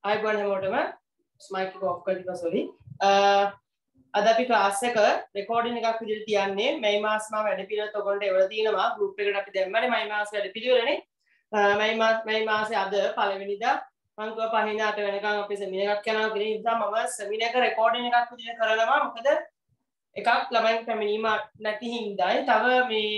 ආයිබෝන් හැමෝටම ස්මයික් එක ඔෆ් කරලා සෝරි. අද අපි ක්ලාස් එක රෙකෝඩින් එකක් විදිහට තියන්නේ මේ මාස මම වැඩ පිළිවෙලත් ඔයගොල්ලන්ට එවලා තිනවා ගෲප් එකට අපි දැම්මනේ මේ මාස වැඩ පිළිවෙලනේ. මේ මාසේ අද පළවෙනිදා මම කිව්වා පහින් 8 වෙනකන් අපි සෙමිනාර් එකක් යනවා කියන නිසා මම සෙමිනාර් එක රෙකෝඩින් එකක් විදිහට කරනවා. මොකද එකක් ළමයින් පැමිණීම නැති හින්දායි තව මේ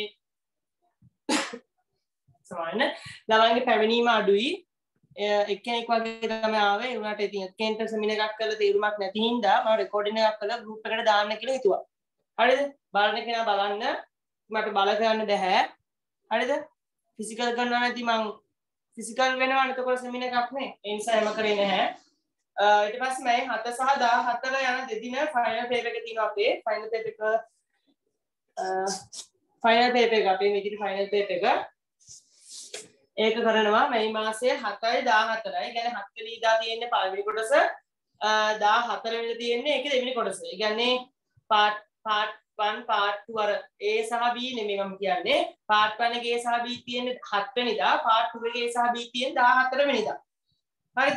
සමාන ළමයින්ගේ පැමිණීම අඩුයි. එක්කෙනෙක් වගේ තමයි ආවේ. ඒ වුණාට ඉතින් එක්කෙනෙක්ට සෙමිනාර් එකක් කරලා තීරුමක් නැති හින්දා මම රෙකෝඩින් එකක් කරලා ගෲප් එකට දාන්න කියලා හිතුවා. හරිද? බලන්න කෙනා බලන්න. මට බල කරන්න බෑ. හරිද? ෆිසිකල් කරනවා නැති මං ෆිසිකල් වෙනවා එතකොට සෙමිනාර් එකක් නේ. ඒ නිසා එම කරේ නැහැ. ඊට පස්සේ මම 7 සහ 14 යන දෙදින ෆයිනල් පේපර් එක තියෙනවා අපේ. ෆයිනල් පේපර් එක අපේ මේකේ ෆයිනල් පේපර් එක ඒක කරනවා මේ මාසයේ 7යි 14යි. කියන්නේ 7 වෙනිදා තියෙන්නේ පළවෙනි කොටස 14 වෙනිදා තියෙන්නේ ඒකේ දෙවෙනි කොටස. ඒ කියන්නේ part 1 part 2 අර A සහ B නෙමෙයි මම කියන්නේ. part 1 එකේ A සහ B තියෙන්නේ 7 වෙනිදා, part 2 එකේ A සහ B තියෙන්නේ 14 වෙනිදා. හරිද?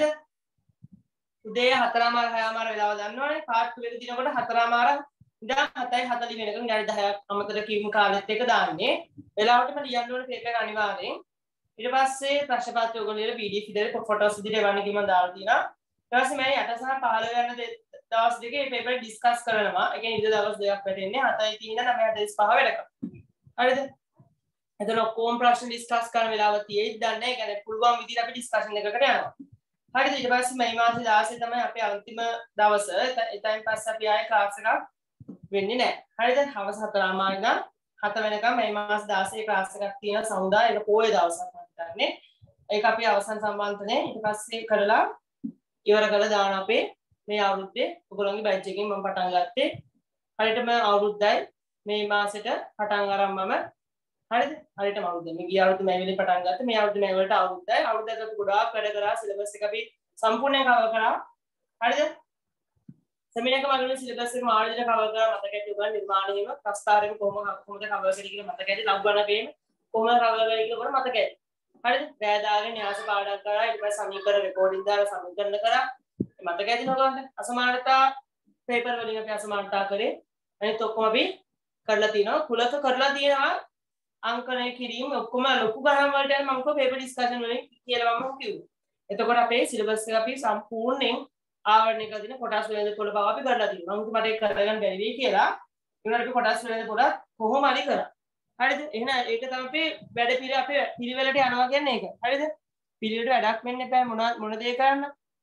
උදේ 4:00 6:00 වෙලාව දන්නවනේ. part 2 එක දිනකොට 4:00 ඉඳන් 7:40 වෙනකන් විනාඩි 10ක් අමතර කිව්ම කාලෙත් එක දාන්නේ. වෙලාවටම ලියන්න ඕනේ පේපර් එක අනිවාර්යෙන්. ඊට පස්සේ ප්‍රශ්න පත්‍රය ඔයගොල්ලෝ PDF විදිහට ෆොටෝස් විදිහට එවන්න කියලා මම දාලා තියෙනවා. ඊට පස්සේ මම 8 සහ 15 යන දවස් දෙකේ මේ පේපර් ඩිස්කස් කරනවා. ඒ කියන්නේ ඉඳ දවස් දෙකක් වැටෙන්නේ 7යි 3 9:45 වෙනකම්. හරිද? එතන ඔක්කොම ප්‍රශ්න ඩිස්කස් කරන වෙලාව තියෙයිද දන්නේ නැහැ. ඒ කියන්නේ පුළුවන් විදිහට අපි ඩිස්කෂන් එකකට යනවා. හරිද? ඊට පස්සේ මේ මාසේ 16 තමයි අපේ අන්තිම දවස. එතෙන් පස්සේ අපි ආයේ ක්ලාස් එකක් වෙන්නේ නැහැ. හරිද? හවස 4:00 ඉඳන් 7 වෙනකම් මේ මාස 16 ක්ලාස් එකක් තියෙන සමුදා ඒක පොයේ දවසක් ගන්නනේ. ඒක අපි අවසන් සම්බන්ධනේ ඊට පස්සේ කරලා ඉවර කරලා දාන අපේ මේ අවුරුද්දේ ඔයගොල්ලෝගේ බැච් එකෙන් මම පටන් ගත්තේ. හරියටම අවුරුද්දයි මේ මාසෙට පටන් අරන් මම හරිද? හරියටම අවුරුද්ද. මේ ගිය අවුරුද්දේ මේ වෙලේ පටන් ගත්තා. මේ අවුරුද්දේ මේ වලට අවුරුද්දයි. අවුරුද්දකට අපි ගොඩාක් වැඩ කරා. සිලබස් එක අපි සම්පූර්ණයෙන් කවර් කරා. හරිද? සෙමිනාර් එක මගින් සිලබස් එක මාර්ගයට කවර් කරා. මතක ඇති ඔයගොල්ලෝ නිර්මාණය වීම, ප්‍රස්තාරයෙන් කොහොමද කවර් කරේ කියලා මතක ඇති. ලබ් ගන්න බේම කොහොමද කවර් කරේ කියලා ඔයගොල්ලෝ මතක ඇති. හරිද? රෑ දාගෙන න්‍යාස පාඩම් කරා. ඊට පස්සේ සමීකරණ රෙකෝඩින් දාලා සමීකරණ කරා. මතක ඇති නෝගොල්ලන්ට අසමානතා පේපර් වලින් අපි අසමානතා කරේ. අනිත් ඔක්කොම අපි කරලා තිනවා. කුලක කරලා තියෙනවා. අංකණය කිරීම ඔක්කොම ලොකු ගණන් වලට යන මම පේපර් ඩිස්කෂන් වලින් කියලා මම කිව්වා. එතකොට අපේ සිලබස් එක අපි සම්පූර්ණයෙන් ආවරණය කරලා තියෙන කොටස් වලින් පොළ බව අපි කරලා තියෙනවා. මම මට ඒක කරගන්න බැරි වෙයි කියලා. ඒකට අපි කොටස් වලින් පොළ කොහොම හරි කරා. හරිද? එහෙනම් ඒක තමයි අපි වැඩ පිළිවෙල අපේ පිළිවෙලට යනවා කියන්නේ ඒක. හරිද? පිළිවෙලට වැඩක් වෙන්න එපා මොන දේ කරන්න.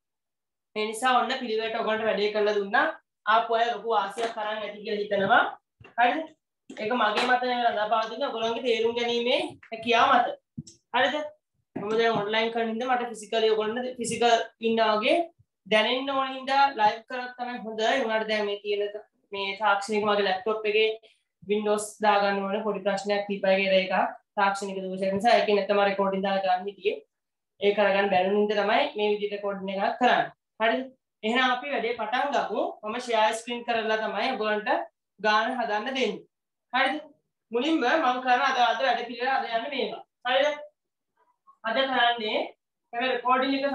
ඒ නිසා ඔන්න පිළිවෙලට ඔයගොල්ලන්ට වැඩේ කරලා දුන්නා. ආපු අය ලොකු වාසියක් කරන් ඇති කියලා හිතනවා. හරිද? ඒක මගේ මත නෙවෙයි රඳාපවතින ඔයගොල්ලන්ගේ තේරුම් ගැනීමේ හැකියාව මත. හරිද? මම දැන් ඔන්ලයින් කරන හින්දා මට ෆිසිකලි ඔයගොල්ලන්ට ෆිසිකල් ඉන්නා වගේ දැනෙන්න ඕන හින්දා ලයිව් කරත් තමයි හොඳයි. උනාට දැන් මේ තියෙන මේ තාක්ෂණික මගේ ලැප්ටොප් එකේ Windows දාගන්න ඕනේ පොඩි ප්‍රශ්නයක් තිබ්බයි කියලා එකක්. තාක්ෂණික දෝෂයක් නිසා ඒකේ නැත්නම් රෙකෝඩින් දාලා ගන්න හිටියේ. ඒක කරගන්න බැරි හින්දා තමයි මේ විදිහට රෙකෝඩින් එකක් කරන්නේ. හරිද? එහෙනම් අපි වැඩේ පටන් ගමු. මම ෂෙයාර් ස්ක්‍රීන් කරලා තමයි ඔයගොල්ලන්ට ගාන හදන්න දෙන්නේ. හරිද? මුලින්ම මම කරන අද වැඩ පිළිවෙල අද යන්නේ මේවා. හරිද? අද කරන්නේ මේ රෙකෝඩින් එක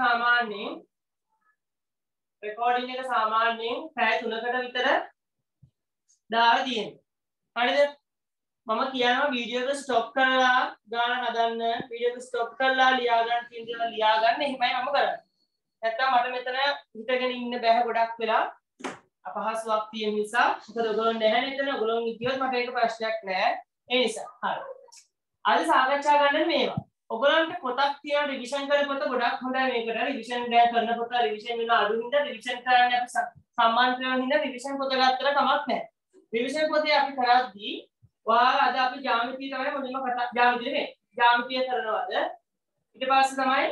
සාමාන්‍යයෙන් පැය 3කට විතර දාලා තියෙනවා. හරිද? මම කියනවා වීඩියෝ එක ස්ටොප් කරලා ගාන හදන්න, වීඩියෝ එක ස්ටොප් කරලා ලියා ගන්න කියන දේ ලියා ගන්න. එහෙමයි මම කරන්නේ. නැත්තම් මට මෙතන හිටගෙන ඉන්න බෑ ගොඩක් වෙලා අපහසුාවක් තියෙන නිසා. මොකද ඔයගොල්ලෝ නැහැ නේද? ඔයගොල්ලෝ හිටියොත් මට ඒක ප්‍රශ්නයක් නෑ. ඒ නිසා. හරි. අද සාකච්ඡා කරන්න මේවා. ඔයගොල්ලන්ට පොතක් තියෙන රිවිෂන් කරන පොත ගොඩක් හොඳයි මේකට. රිවිෂන් දැන් කරන පොත රිවිෂන් වෙන අඩු හින්දා රිවිෂන් කරන්න අපි සම්මාන කරන හින්දා රිවිෂන් පොත ගත්තට කමක් නැහැ. රිවිෂන් පොතේ අපි කරද්දී ඔයාලා අද අපි ජ්‍යාමිතිය තමයි මුලින්ම ජ්‍යාමිතිය නේ. ජ්‍යාමිතිය කරනවාද? ඊට පස්සේ තමයි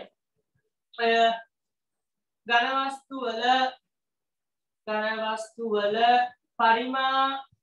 ඝන වස්තු වල පරිමා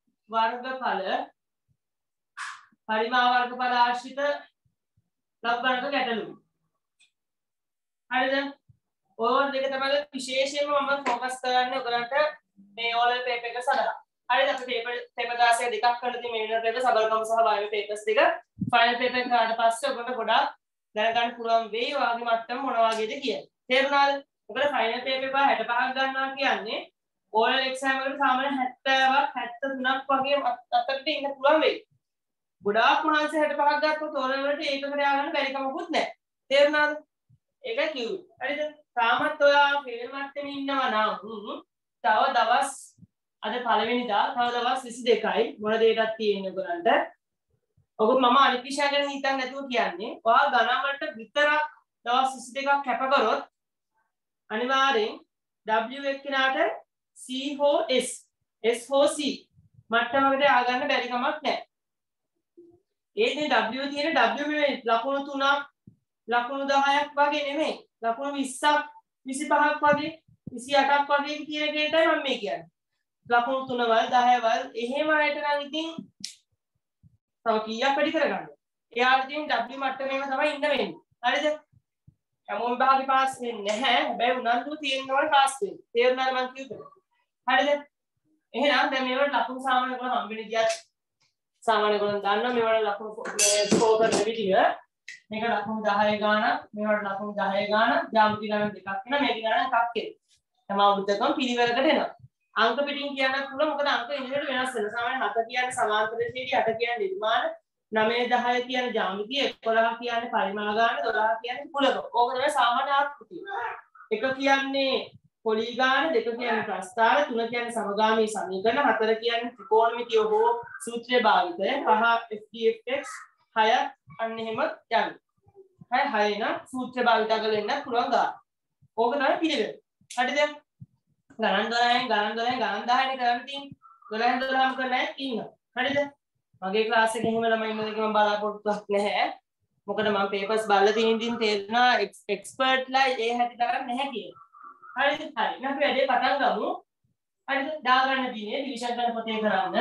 වර්ගඵල ආශ්‍රිත ලබ්ගණක ගැටලු. හරිද? ඔය දෙක තමයි විශේෂයෙන්ම මම ફોකස් කරන්නේ ඔයගලන්ට මේ ඕලෙවල් පේපර් එක සඳහා. හරිද? අපි පේපර් 16 දෙකක් කරලා තියෙන මේ වෙනත් පේපර් සබල්කම සහ බයෝ පේපර්ස් දෙක ෆයිනල් පේපර් එක කාට පස්සේ ඔයගලන්ට ගොඩාක් දැනගන්න පුළුවන් වෙයි ඔයාගේ මට්ටම මොන වගේද කියලා. තේරුණාද? මොකද ෆයිනල් පේපර් එක 65ක් ගන්නවා කියන්නේ ඕනල් එක්සෑම් එකට සාමාන්‍ය 70ක් 73ක් වගේ අතකට ඉන්න පුළුවන් වෙයි. ගොඩාක් මහන්සි 65ක් ගත්තොත් ඕනල් වලට ඒකකට ය아가න්න බැරි කමකුත් නැහැ. තේරුණාද? ඒකයි කිව්වේ. හරිද? තාමත් ඔයා ෆේල් මට්ටමේ ඉන්නවා නම් තව දවස් අද පළවෙනිදා තව දවස් 22යි මොන දෙයකටද තියෙන්නේ ඔයගලන්ට. ඔක මම අනිත් විෂය ගැන හිතන්නේ නැතුව කියන්නේ. ඔයා ගණන් වලට විතරක් දවස් 22ක් කැප කරොත් අනිවාර්යෙන් W එක්කෙනාට C හෝ S හෝ C මට්ටමකට ආගන්න බැරි කමක් නැහැ. ඒ කියන්නේ W තියෙන W නෙමෙයි ලකුණු 3ක් ලකුණු 10ක් වගේ නෙමෙයි. ලකුණු 20ක් 25ක් වගේ 28ක් වගේ කියන එකයි මම මේ කියන්නේ. ලකුණු 3 වල 10 වල එහෙම අයට නම් ඉතින් තව කීයක් වැඩි කරගන්න. එයාට ඉතින් W මට්ටමේම තමයි ඉන්න වෙන්නේ. හරිද? හැමෝම විභාගේ පාස් වෙන්නේ නැහැ. හැබැයි උනන්දුව තියෙනවා පාස් වෙන්න. තේරුණාද මම කිව්වේ? හරිද? එහෙනම් දැන් මේවට ලකුණු සාමාන්‍ය කරලා හම්බෙන්නේ ගියත් සාමාන්‍ය කරලා දාන්න මේවට ලකුණු ස්කෝර් කරන විදිය. මේක ලකුණු 10 ගාණක්, මේවට ලකුණු 10 ගාණක්, ජ්‍යාමිති ගණන් දෙකක් වෙනවා, මේක ගණන් එකක් එනවා. හැම අවුරුද්දකම පිළිවෙලකට එනවා. අංක පිටින් කියන්නත් පුළුවන් මොකද අංක ඉන්දියට වෙනස් වෙනවා. සාමාන්‍ය 7 කියන්නේ සමාන්තර ශ්‍රේණිය, 8 කියන්නේ නිර්මාණ, 9 10 කියන්නේ ජ්‍යාමිතිය, 11 කියන්නේ පරිමාණ ගාන, 12 කියන්නේ කුලක. ඕක තමයි සාමාන්‍ය ආකෘතිය. 1 කියන්නේ පොලිගාන, 2 කියන්නේ ප්‍රස්ථාර, 3 කියන්නේ සමගාමී සමීකරණ, 4 කියන්නේ ත්‍රිකෝණමිතිය හෝ සූත්‍රය භාවිතය, 5 FDFX, 6 අන්න එහෙම යන්නේ. හරි 6 නම් සූත්‍රය භාවිත කරලා එන්න පුළුවන් ගාන. ඕක තමයි පිළිවෙල. හරිද? ගණන් 12න් ගණන් 10න් කරන්න තියෙන්නේ. 12න් 12ම කරලා ඉන්නවා. හරිද? මගේ ක්ලාස් එකේ එහෙම ළමයි ඉන්නද කියලා මම බලාපොරොත්තුවක් නැහැ. මොකද මම පේපර්ස් බලලා තියෙන ඉතින් තේරෙනවා එක්ස්පර්ට්ලා ඒ හැටි තරම් නැහැ කියලා. හරිද? හරි. අපි වැඩේ පටන් ගමු. හරිද? දාගන්න දිනේ රිවිෂන් කරන පොතේ කරන්න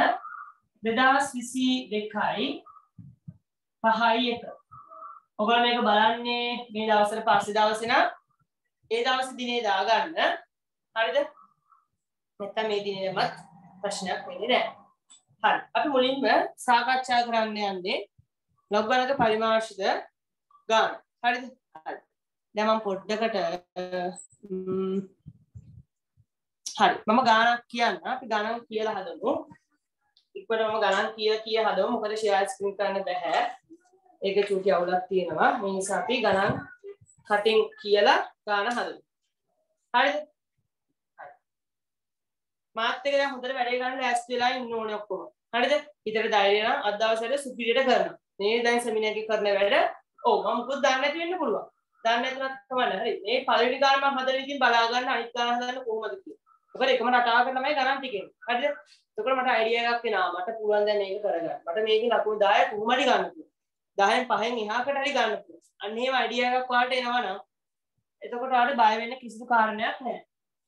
2022යි 5යි 1. ඔයගොල්ලෝ මේක බලන්නේ මේ දවස්වල පස්සේ දවසේ නම් ඒ දවසේ දිනේ දාගන්න. හරිද? නැත්නම් මේ දිනේමත් ප්‍රශ්නයක් වෙන්නේ නැහැ. හරි. අපි මුලින්ම සාකච්ඡා කරන්න යන්නේ ලොග් ගණක පරිමාර්ශිත ගාන. හරිද? හරි. දැන් මම පොඩ්ඩකට හරි. මම ගානක් කියන්න. අපි ගණන් කියලා හදමු. ඉක්මනටම ගණන් කිය හදමු. මොකද ෂෙයාර් ස්ක්‍රීන් කරන්න බෑ. ඒක චූටි අවුලක් තියෙනවා. මේ නිසා අපි ගණන් කටින් කියලා ගාන හදමු. හරිද? මාත් එක දැන් හොඳට වැඩේ ගන්න ලෑස්ති වෙලා ඉන්න ඕනේ ඔක්කොම. හරිද? හිතට ධෛර්යය නම් අද දවසට සුපිරියට කරනවා. මේ දැන් සෙමිනාර් එකේ කරන වැඩ ඔව් මම මොකද දන්නේ නැති වෙන්න පුළුවන්. දන්නේ නැතුණත් කමන්න. හරි. මේ පළවෙනි ගාන මම හදලා ඉතින් බලා ගන්න අනිත් ගාන හදන්න කොහොමද කියලා. මොකද එකම රටාවක තමයි ගණන් ටිකේ. හරිද? එතකොට මට අයිඩියා එකක් එනවා. මට පුළුවන් දැන් මේක කරගන්න. මට මේකේ ලකුණු 10 කොහොම හරි ගන්න පුළුවන්. 10න් 5න් එහාකට හරි ගන්න පුළුවන්. අන්න එහෙම අයිඩියා එකක් ඔයාලට එනවා නම් එතකොට ඔයාලට බය වෙන්න කිසිදු කාරණයක් නැහැ.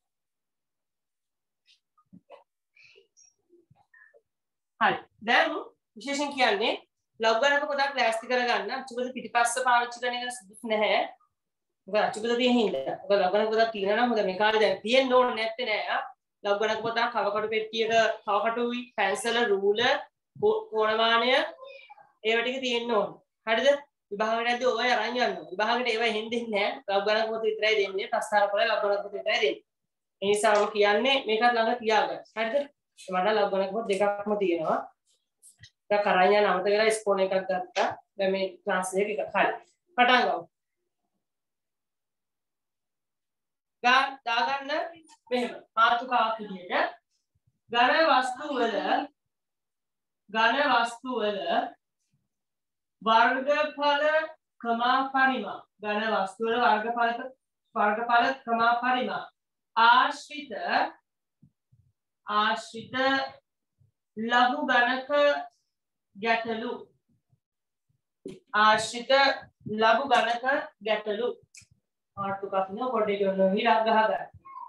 හරි. දැන් විශේෂයෙන් කියන්නේ ලොග් ගණක පොතක් ලෑස්ති කරගන්න අච්චුපද පිටිපස්ස පාවිච්චි කරන එක සුදුසු නැහැ. මොකද අච්චුපද තියෙන හින්දා. මොකද ලොග් ගණක පොතක් තියෙනවා නම් හොඳ මේ කාලේ දැන් තියෙන්න ඕනේ නැත්තේ නෑ. ලොග් ගණක පොතක් කවකටු පෙට්ටියක කවකටුයි පැන්සල රූලර් කෝණමානය ඒව ටික තියෙන්න ඕනේ. හරිද? විභාගයේදී ඔය අරන් යන්න. විභාගයට ඒව හෙන්නේ නැහැ. ලොග් ගණක පොත විතරයි දෙන්නේ. ප්‍රස්තාර කරලා ලොග් ගණක පොත විතරයි දෙන්නේ. ඒ නිසාම කියන්නේ මේකත් ළඟ තියාගන්න. හරිද? මට ලොග් ගණක පොත් දෙකක්ම තියෙනවා. දැන් කරන් යන අමතක කරලා ස්පෝන් එකක් ගත්තා. දැන් මේ ක්ලාස් එක හරි. පටන් ගමු. දාගන්න මෙහෙම මාතෘකාවක් විදියට ඝන වස්තු වල වර්ගඵල ක්‍රමා පරිමා ඝන වස්තු වල වර්ගඵල ක්‍රමා පරිමා ආශ්‍රිත ලඝු ගණක ගැටලු මාතෘකාවක් නේ පොඩ්ඩක් ගන්න විරාග ගහගන්න.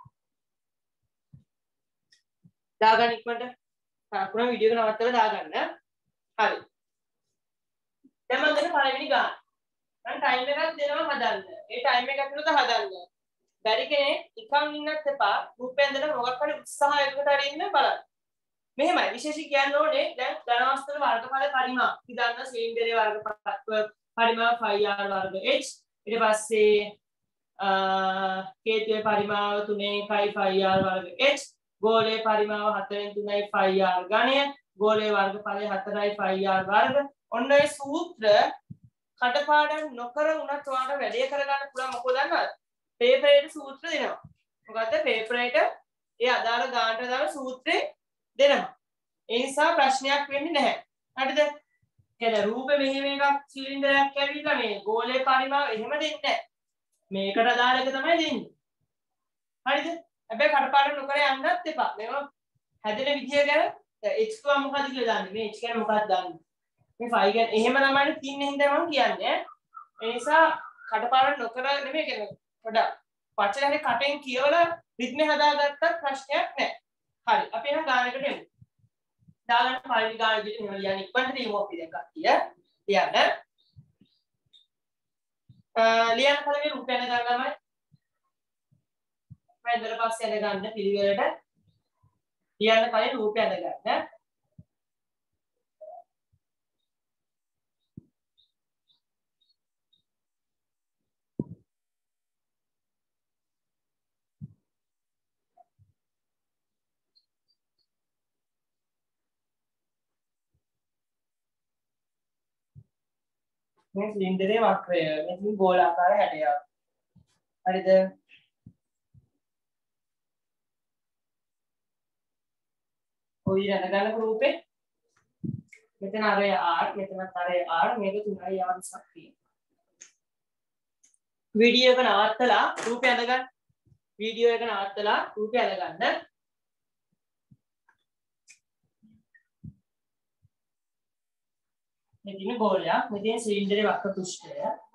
දාගන්න ඉක්මනට. පුරා වීඩියෝ එක නවත්තලා දාගන්න. හරි. දැන් මම දෙන පළවෙනි ගාන. මම ටයිම් එකක් දෙනවා හදන්න. ඒ ටයිම් එක ඇතුළත හදන්න. බැරි කෙනෙක් නිකන් ඉන්නත් එපා. රූපයෙන් දෙන මොකක් හරි උත්සාහයකට හරි ඉන්න බලන්න. මෙහෙමයි විශේෂයෙන් කියන්න ඕනේ දැන් ධනවස්තුවේ වර්ගඵල පරිමා. අපි දන්න සිලින්ඩරයේ වර්ගඵල පරිමා 5r වර්ග h ඊට පස්සේ කේතුවේ පරිමාව 3.5r වර්ග h ගෝලයේ පරිමාව 4.3.5r ඝනය ගෝලයේ වර්ගඵලය 4.5r වර්ග ඔන්න ඔය සූත්‍ර කටපාඩම් නොකර උනත් ඔයාලට වැඩේ කරගන්න පුළුවන් මොකද දන්නවද පේපර් එකේ සූත්‍ර දෙනවා මොකද පේපර් එක ඒ අදාළ ගානට අදාළ සූත්‍රේ දෙනවා ඒ නිසා ප්‍රශ්නයක් වෙන්නේ නැහැ හරිද කියන්නේ රූප මෙහෙම එකක් සිලින්ඩරයක් ඇවිල්ලා මේ ගෝලයේ පරිමාව එහෙම දෙන්නේ නැහැ මේකට අදාළ එක තමයි දෙන්නේ හරිද හැබැයි කටපාඩම් නොකර යන්නත් එපා මේවා හැදෙන විදිය ගැන h2 මොකක්ද කියලා දන්නේ මේ h කියන්නේ මොකක්ද දන්නේ මේ 5 ගැන එහෙම තමයි තින්නේ හින්දා මම කියන්නේ ඒ නිසා කටපාඩම් නොකර නෙමෙයි කියන්නේ පොඩ්ඩක් වචනේ කටෙන් කියවලා රිද්මේ හදාගත්තත් ප්‍රශ්නයක් නැහැ හරි අපි එහෙනම් ගානකට එමු දාගන්න පළවෙනි ගාන විදිහට මෙහෙම ලියන්න ඉක්මනට ලියමු අපි දැන් කට්ටිය ලියන්න ලියන්න පළවෙනි රූපය යන ගානමයි මම ඉඳලා පස්සේ යන ගන්න පිළිවෙලට ලියන්න කලින් රූපය යන ගන්න මේ සිලින්ඩරේ වක්‍රය මේ ගෝලාකාර හැඩයක් හරිද ඔය යන ගන්න රූපේ මෙතන අරය r මෙතනත් අරය r මේක 3යි r ශක්තිය වීඩියෝ එක නවත්තලා රූපය අඳගන්න වීඩියෝ එක නවත්තලා රූපය අඳගන්න මෙතන ගෝලයක් මෙතන සිලින්ඩරේ වක්‍ර පෘෂ්ඨය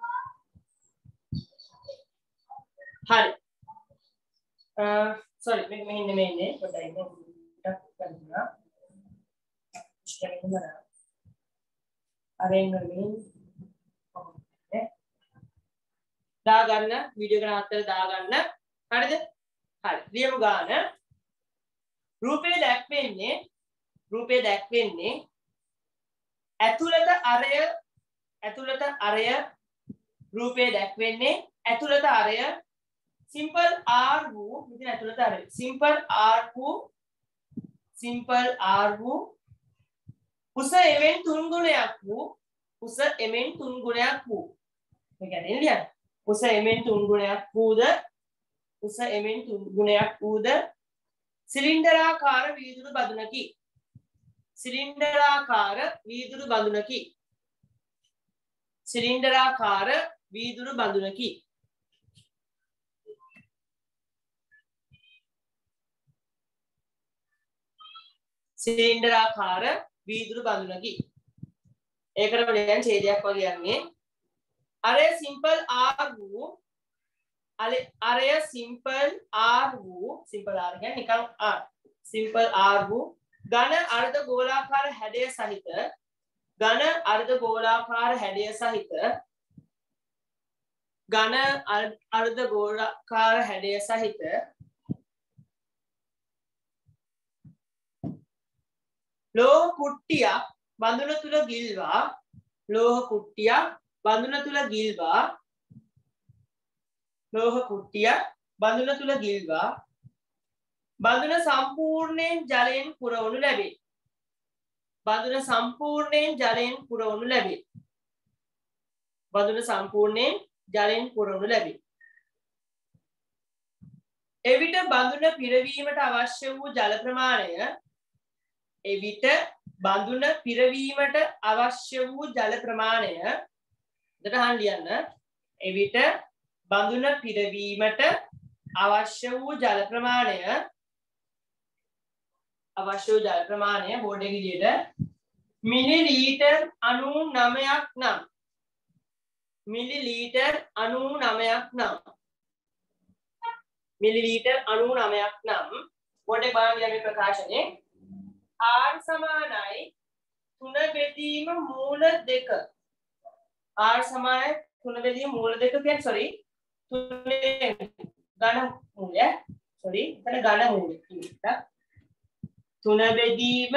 හරි sorry මෙන්න මේ පොඩ්ඩයි ටක් කරනවා ස්කෑන් කරනවා අරෙන් දාගන්න වීඩියෝ එක නවත්තලා දාගන්න හරිද හරි ලියමු ගාන රූපේ දැක්වෙන්නේ ඇතුළත අරය රූපේ දැක්වෙන්නේ ඇතුළත අරය simple r වූ මෙතන ඇතුළත අරය simple r වූ උස එමෙන් 3 ගුණයක් වූ මේ කියන්නේ ලියන්න උස එමෙන් 3 ගුණයක් වූද සිලින්ඩරාකාර වීදුරු බඳුනකි සිලින්ඩරාකාර වීදුරු බඳුනකි ඒකට බලයන් ඡේදයක් වගේ යන්නේ අරය simple r වූ simple r කියන්නේ නිකන් r simple r වූ ඝන අර්ධ ගෝලාකාර හැඩය සහිත ලෝහ කුට්ටියක් බඳුන තුල ගිල්වා බඳුන සම්පූර්ණයෙන් ජලයෙන් පුරවනු ලැබේ. එවිට බඳුන පිරවීමට අවශ්‍ය වූ ජල ප්‍රමාණය දෙකට අහන් ලියන්න. එවිට බඳුන පිරවීමට අවශ්‍ය වූ ජල ප්‍රමාණය බෝඩ් එකේ විදියට මිලිලීටර් 99ක් නම් මිලිලීටර් 99ක් නම් බෝඩ් එක බලන්න මේ ප්‍රකාශනයේ r සමානයි 3 බෙදීම මූල 2 r සමානයි 3 බෙදීම මූල 2 කියන්නේ sorry 3 ඝන මූලය sorry එතන ඝන මූලය කියලා 3 බෙදීම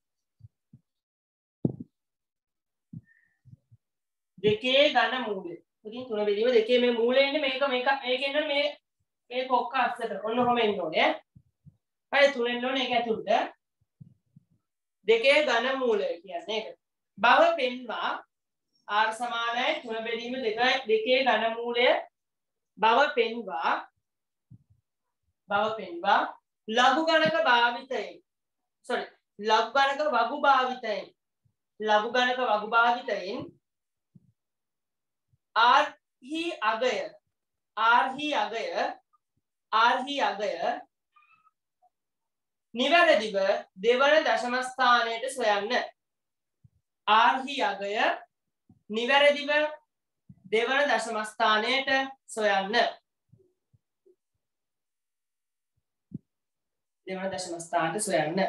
2 ඝන මූලය ඉතින් 3 බෙදීම 2 මේ මූලේ ඉන්නේ මේක එන්නේ මේ කොක්ක අස්සට. ඔන්න ඔහම එන්න ඕනේ. හරි 3 එන්න ඕනේ ඒක ඇතුළට. 2 ඝන මූලය කියන්නේ ඒක. බව පෙන්වා r සමානයි 3 බෙදීම 2 ඝන මූලය බව පෙන්වා ලඝු ගණක භාවිතයෙන් ලඝු ගණක වගු භාවිතයෙන් r හි අගය නිවැරදිව දෙවන දශම ස්ථානයට සොයන්න. r හි අගය නිවැරදිව දෙවන දශම ස්ථානයට සොයන්න. දෙවන දශම ස්ථානයට සොයන්න.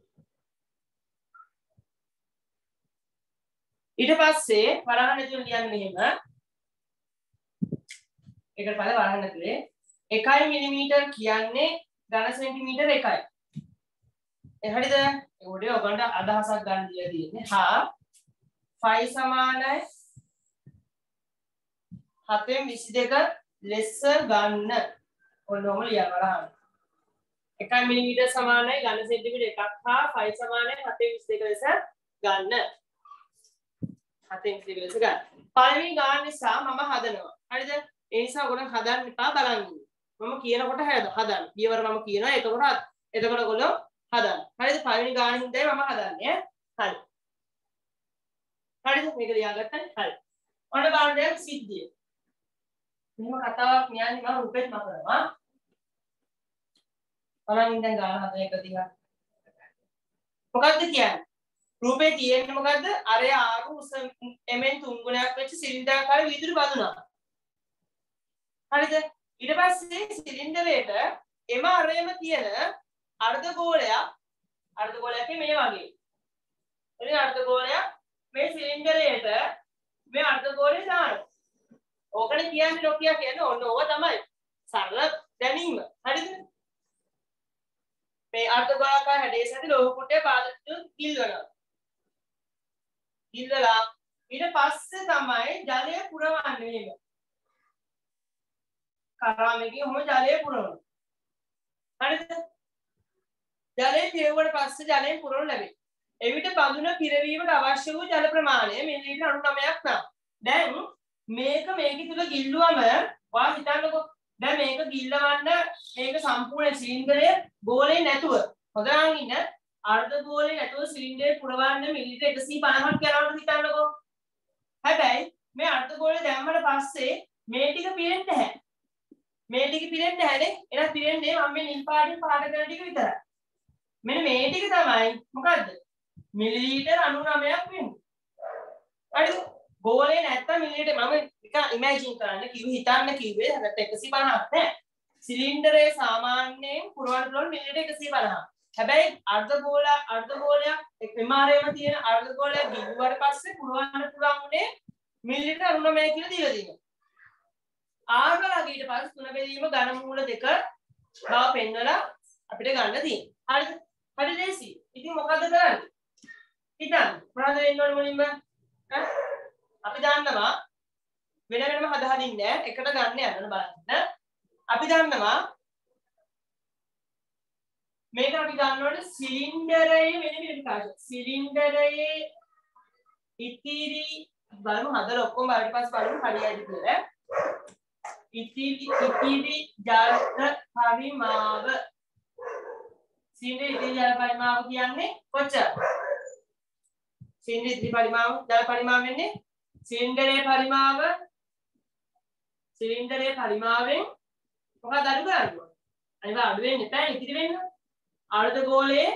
ඊට පස්සේ වරහන් ඇතුළේ ලියන්න මෙහෙම. ඒකට පස්සේ වරහන් ඇතුළේ 1 මිලිමීටර් කියන්නේ ඝන සෙන්ටිමීටර 1යි. හරිද? ඒකට ඔයගොල්ලන්ට අදහසක් ගන්න දීලා තියෙන්නේ. හා ෆයි සමානයි 7/22 ලෙස ගන්න. ඔන්නෝම ලියන්න වරහන්. 1 මිලිමීටර් සමානයි ඝන සෙන්ටිමීටර 1ක් හා ෆයි සමානයි 7/22 ලෙස ගන්න. 7/22 ලෙස ගන්න. පළවෙනි ගාන නිසා මම හදනවා. හරිද? ඒ නිසා ඔයගොල්ලෝ හදන්න එපා බලන්න. මම කියනකොට හදන්න. පියවර මම කියනවා. එතකොට ඔයගොල්ලෝ හදන්න. හරිද? පළවෙනි ගාන හින්දායි මම හදන්නේ. හරි. හරිද? මේක ලියාගත්තා. හරි. ඔන්න බලන්න දැන් සිද්ධිය. මෙහෙම කතාවක් කියන්නේ මම රූපෙත් මකනවා. බලන්න දැන් ගාන හදන එක දිහා. මොකද්ද කියන්නේ? රූපේ තියෙන්නේ මොකද්ද? අරය ආරු උස එමෙන් 3 ගුණයක් වෙච්ච සිලින්ඩරාකාර වීදුරු බඳුනා. හරිද? ඊට පස්සේ සිලින්ඩරේට එම අරයම තියෙන අර්ධගෝලයක් මේ වගේ. එතන අර්ධගෝලයක් මේ සිලින්ඩරේට මේ අර්ධගෝලය දානවා. ඕකනේ කියන්නේ නොකිය කියන්නේ ඔන්න ඕක තමයි. සරල දැනීම. හරිද? මේ අර්ධගෝලාකාර හැඩයේ සැටි ලෝහ කුට්ටේ පාදක කිල්වනවා. කිල්වලා ඊට පස්සේ තමයි ජලය පුරවන්නේ මේක. කරාමේකින් ඔහොම ජලය පුරවනවා. හරිද? ජලය පිරුවට පස්සේ ජලයෙන් පුරවනු ලැබේ. එවිට බඳුන පිරවීමට අවශ්‍ය වූ ජල ප්‍රමාණය මිලිලීටර් 99ක් නම්. දැන් මේක තුල ගිල්ලුවම ඔයා හිතන්නකෝ දැන් මේක ගිල්ලවන්න මේක සම්පූර්ණ සිලින්ඩරය ගෝලේ නැතුව හොදනම් ඉන්න අර්ධ ගෝලේ නැතුව සිලින්ඩරේ පුරවන්න මිලිලීටර් 150ක් යනවාට හිතන්නකෝ. හැබැයි මේ අර්ධ ගෝලේ දැම්මට පස්සේ මේ ටික පිරෙන්නේ නැහැ. මේ ටික පිරෙන්නේ නැහැනේ. එහෙනම් පිරෙන්නේ මම මේ නිල් පාටින් පාට කරන ටික විතරයි. මෙන්න මේ ටික තමයි මොකද්ද? මිලිලීටර් 99ක් වෙන්නේ. හරිද? ගෝලේ නැත්තම් මිලිලීටර් මම නිකන් ඉමේජින් කරන්න හිතන්න කිව්වේ 150ක් නැහැ. සිලින්ඩරේ සාමාන්‍යයෙන් පුරවන්න පුළුවන් මිලිලීටර් 150. හැබැයි අර්ධගෝලයක් එමාරේම තියෙන අර්ධගෝලයක් ගිහුවට පස්සේ පුරවන්න පුළුවන් උනේ මිලිලීටර් 99 කියලා දීලා තියෙනවා. ආගලගේ ඊට පස්සේ 3 බෙදීම ඝන මූල 2 බව පෙන්වලා අපිට ගන්න තියෙනවා. හරිද? හරි ලේසි. ඉතින් මොකද කරන්නේ? හිතන්න. මොනවද වෙන්න ඕනේ මුලින්ම? අපි දන්නවා වෙනම හදින්නේ නැහැ. එකට ගන්න යන්න බලන්න. අපි දන්නවා මේක අපි ගන්න ඕනේ සිලින්ඩරයේ වෙන විකාශය. සිලින්ඩරයේ ඉතිරි බලමු හදලා ඔක්කොම ඊට පස්සේ බලමු හරියයිද කියලා. ඉතිරි ජල පරිමාව සිලින්ඩරයේ ඉතිරි ජල පරිමාව කියන්නේ කොච්චර? සිලින්ඩරයේ ඉතිරි පරිමාව ජල පරිමාව වෙන්නේ සිලින්ඩරයේ පරිමාවෙන් මොකක්ද අඩු කරන්නේ? අනිවා අඩු වෙන්නේ නැහැ ඉතිරි වෙන්න. අර්ධගෝලයේ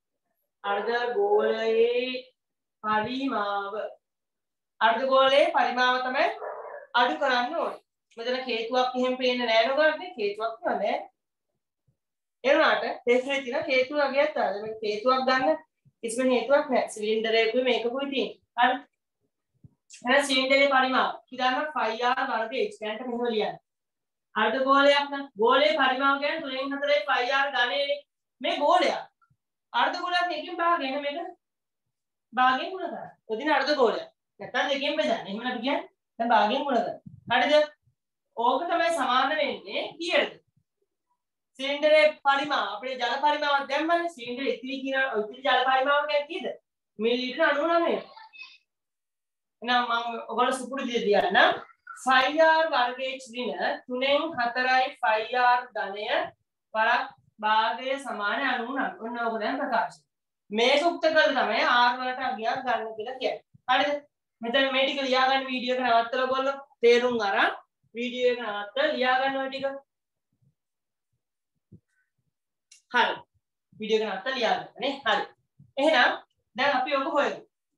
පරිමාව තමයි අඩු කරන්න ඕනේ. මෙතන හේතුවක් එහෙම පේන්නේ නැහැ නෝගන්නේ හේතුවක් නෑ. ඒ වුණාට තේස්සේ තියෙන හේතුව වගේක් තමයි. මේක හේතුවක් ගන්න කිසිම හේතුවක් නැහැ. සිලින්ඩරයකුයි මේකකුයි තියෙන්නේ. හරි. එහෙනම් සිලින්ඩරයේ පරිමාව කිදාම 5r වර්ග h ගන්නට මෙහෙම ලියන්න. අර්ධගෝලයක් නම් ගෝලයේ පරිමාව කියන්නේ 3 4 5r ඝනයනේ. මේ ගෝලයක් අර්ධගෝලයක් එකකින් භාගයෙන් මේක භාගයෙන් ගුණ කරා. ඔදින අර්ධගෝලයක්. නැත්නම් දෙකෙන් බෙදන්න. එහෙම අපි කියන්නේ දැන් භාගයෙන් ගුණ කරා. හරිද? ඕක තමයි සමාන වෙන්නේ කීයටද? සිලින්ඩරේ පරිමාව අපේ ජල පරිමාවක් දැම්මනේ. සිලින්ඩරේ ඉතිරි කියන ඉතිරි ජල පරිමාව කියන්නේ කීයද? මිලිලීටර 99. එහෙනම් මම ඔයගොල්ලෝ සුපුරු විදිහට දියන්නම්. 5r වර්ගයේ ඍණ 3න් 4යි 5r ධනය වරක් භාගය සමාන 99. ඔන්න ඕක දැන් ප්‍රකාශ. මේක උක්ත කරලා තමයි r වලට අගයක් ගන්න කියලා කියන්නේ. හරිද? මෙතන මේ ටික ලියා ගන්න වීඩියෝ එක නවත්තලා ඔයගොල්ලෝ තේරුම් අරන් වීඩියෝ එක නවත්තලා ලියා ගන්න ඔය ටික. හරි. වීඩියෝ එක නවත්තලා ලියා ගන්න නේ. හරි. එහෙනම් දැන් අපි ඔක හොයමු.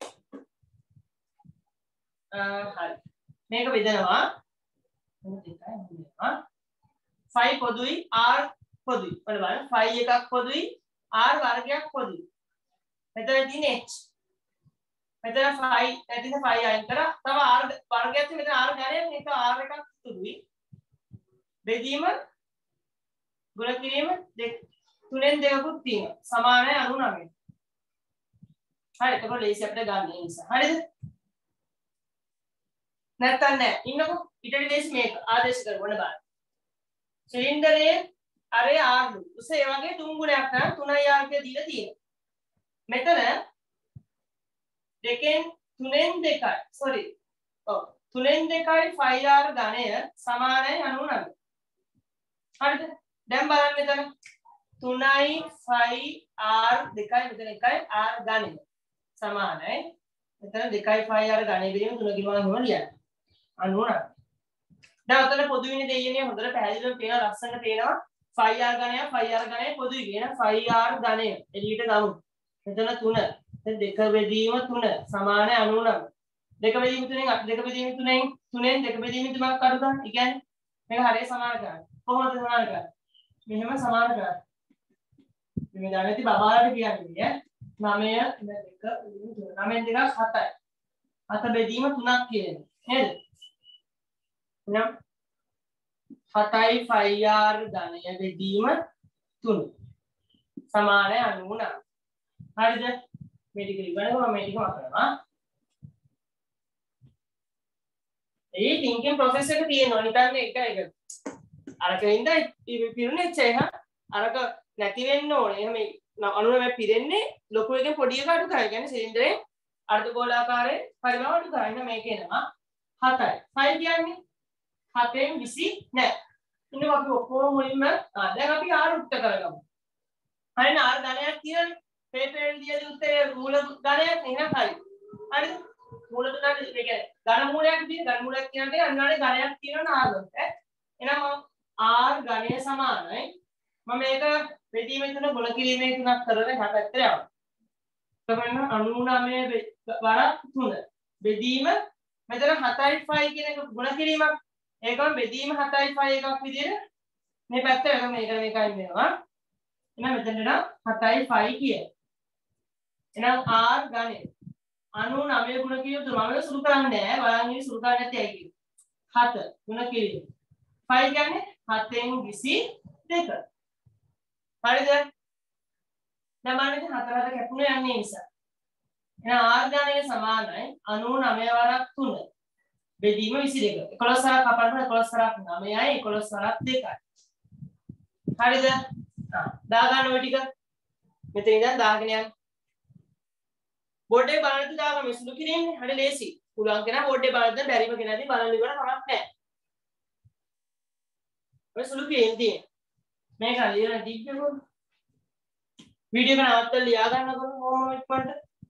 හරි. මේක බෙදනවා. මොන දෙකයි හොයනවා. 5 පොදුයි r පොදුයි. ඔන්න බලන්න 5 එකක් පොදුයි r වර්ගයක් පොදුයි. මෙතන තියෙන්නේ h. මෙතන 5 ඇතිද 5 අයින් කරා. තව r වර්ගයක් තියෙන මෙතන r ගණනයක් එක r එකක් තුරුයි. බෙදීම ගුණ කිරීම තුනෙන් දෙකකුත් තියෙනවා. සමානයි 99. හරි. එතකොට ලේසි අපිට ගන්න ඒ නිසා. හරිද? නැත්තම් නෑ. ඉන්නකෝ. ඊට ලේසි මේක ආදේශ කරගන්න බලන්න. සිලින්ඩරයේ අරේ r උස ඒ වගේ තුන් ගුණයක් නම් 3r කියලා දීලා තියෙනවා. මෙතන දෙකෙන් 3න් 2යි sorry ඔව් 3න් 2යි 5r ධනය සමානයි 99. හරිද? දැන් බලන්න මෙතන 3යි 5r 2යි මෙතන 1යි r ධනය සමානයි. මෙතන 2යි 5r ධනය බෙදීම 3 කිව්වම මොන ලියන්නේ? 99. දැන් අතන පොදු වෙන දෙයියනේ හොඳට පැහැදිලිව පේනවා ලස්සනට පේනවා 5r ගණය පොදුයි කියන 5r ධනය එළියට ගමු. මෙතන 3 දෙක බෙදීම 3 සමාන 99. දෙක බෙදීම 3න් දෙක බෙදීම 3න් 3න් දෙක බෙදීම 3ක් අඩු ගන්න. ඒ කියන්නේ මේක හරිය සමාන කරන්න. කොහොමද සමාන කරන්නේ? මෙහෙම සමාන කරන්න. මේ දැනෙති බබාලට කියන්නේ 9 2 9 2ක් 7යි. 7 බෙදීම 3ක් කියන්නේ. නේද? එහෙනම් 7යි 5r ධනය බෙදීම 3 සමාන 99. හරිද? මේ ටික ඉවරනකොට මම මේ ටික කරනවා. ඒ thinking process එක තියෙනවා නිකන් එක අරකින්ද පිරුණේ චේ හා අරක නැති වෙන්න ඕනේ. එහෙනම් මේ 99 පිරෙන්නේ ලොකු එකෙන් පොඩි එක අඩු කරා. ඒ කියන්නේ සිලින්ඩරේ අර්ධගෝලාකාරයේ පරිමාව අඩු කරා. එහෙනම් මේක එනවා 7යි. 5 කියන්නේ 7න් 20 නෑ. ඉතින් අපි ඔක්කොම මුලින්ම දැන් අපි r උත්ත කරගමු. හරිනේ r ධනයක් කියන්නේ පේපරෙන් දියදී උත්තේ මූල ධනයක් එහෙනම් හරි. හරිද? මූල ධනය කියන්නේ ධන මූලයක් දින ධන මූලයක් කියන්නේ අනිවාර්ය ධනයක් තියෙනවා r වලට. එහෙනම් r ධනය සමානයි. මම මේක බෙදීමේ තුන ගුණ කිරීමේ තුනක් කරලා එහා පැත්තට යනවා. එතකොට 99 වරක් 3 බෙදීම මෙතන 7යි 5 කියන එක ගුණ කිරීමක්. ඒකම බෙදීම 7යි 5 එකක් විදිහට මේ පැත්ත එක මේකයි වෙනවා. එහෙනම් මෙතන 7යි 5 කියන. එහෙනම් r ගණය 99 ගුණ කිරීම තුන මම සුළු කරන්නේ නැහැ. බලන්න ඉන්නේ සුළු කරන්නේ නැති ඇයි කියන්නේ. 7 ගුණ කිරීම. 5 කියන්නේ 7න් 22. හරිද? දැන් බලන්න 4 කැපුණේ යන්නේ නිසා. එහෙනම් r ගණය සමානයි 99 වරක් 3 බෙදීම 22. 11 වරක් කපන්න 11 වරක් 9යි 11 වරක් 2යි. හරිද? දා ගන්න ඔය ටික. මෙතන ඉඳන් දාගෙන යන්න. බෝඩ් එකේ බලන්න දාගන්න මේ සුළු කිරීමනේ. හරි ලේසි. පුළුවන් කෙනා බෝඩ් එකේ බලද්දී බැරිම කෙනාදී බලන්න ඉවර කමක් නැහැ. ඔය සුළු කිරීම තියෙන. මේක ලියලා දීප්පේකෝ. වීඩියෝ එක නවත්තලා ලියා ගන්නකො කොහොම ඉක්මනට.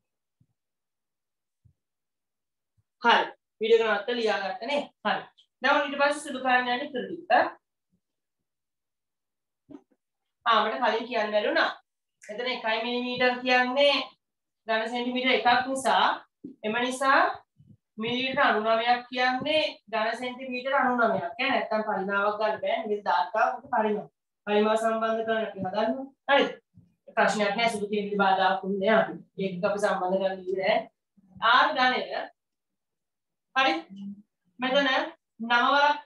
හරි. වීඩියෝ එක නවත්තලා ලියා ගන්න නේ. හරි. දැන් ඊට පස්සේ සුළු කරන්න යන්නේ ක්‍රෙඩිට්. මට කලින් කියන්න බැරුණා. එතන 1 මිලිමීටර් කියන්නේ ඝන සෙන්ටිමීටර එකක් නිසා එම නිසා මිලිලීටර 99ක් කියන්නේ ඝන සෙන්ටිමීටර 99ක්. يعني නැත්තම් පරිමාවක් ගන්න බෑ. මේක දාත්තාව පරිමාව. පරිමාව සම්බන්ධ කරන අපි හදන්න. හරිද? ප්‍රශ්නයක් නෑ සුදු කිරිලි බාධාක් උන්නේ අපි. ඒක අපි සම්බන්ධ කරන්න ඉන්නේ නෑ. r ඝනය හරි. මෙතන 9 වරක්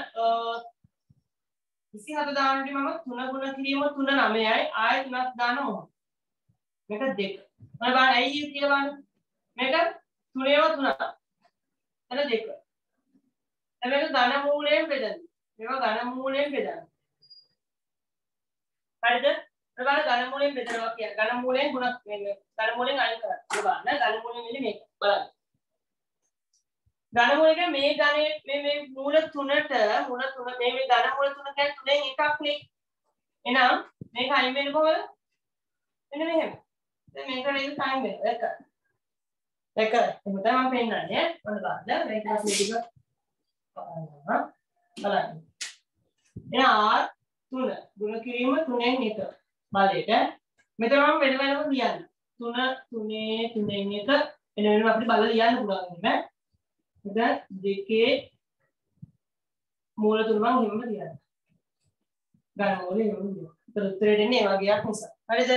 3 27 දාන්නදී මම 3 ගුණ කිරීම 3 9යි ආයෙ 3ක් දාන්න ඕන. මේක 2. මම බලන්න ඇයි කියලා බලන්න. මේක 3ව 3. එතන 2. දැන් මේක ඝන මූලයෙන් බෙදන්න. මේවා ඝන මූලයෙන් බෙදන්න. හරිද? බලන්න ඝන මූලයෙන් බෙදනවා කියන්නේ ඝන මූලයෙන් ගුණක් වෙන්නේ. ඝන මූලයෙන් අයින් කරන්න. බලන්න ඝන මූලයෙන් වෙන්නේ මේක. බලන්න. ඝන මූල කියන්නේ මේ ඝනයේ මේ මූල තුනට මූල තුන මේ ඝන මූල තුන කියන්නේ තුනෙන් එකක් නේ. එහෙනම් මේක අයින් වෙන්නේ කොහොමද? මෙන්න මෙහෙම. දැන් මේකට ඒක අයින් වෙනවා. ඒක එහෙම තමයි මම පෙන්නන්නේ. ඔන්න බලන්න. මේක ඊට ටික බලන්න. එහෙනම් R 3 ගුණ කිරීම 3න් 1 බලයට මෙතන මම වෙන වෙනම ලියන්න 3 3 3න් 1 වෙන වෙනම අපිට බල ලියන්න පුළුවන් නේ මෙතන දෙකේ මූල තුන මම එහෙම ලියන්න ගන්න ඕනේ එහෙම ලියන්න ඒතර උත්තරේ දෙන්නේ ඒ වගේක් නිසා හරිද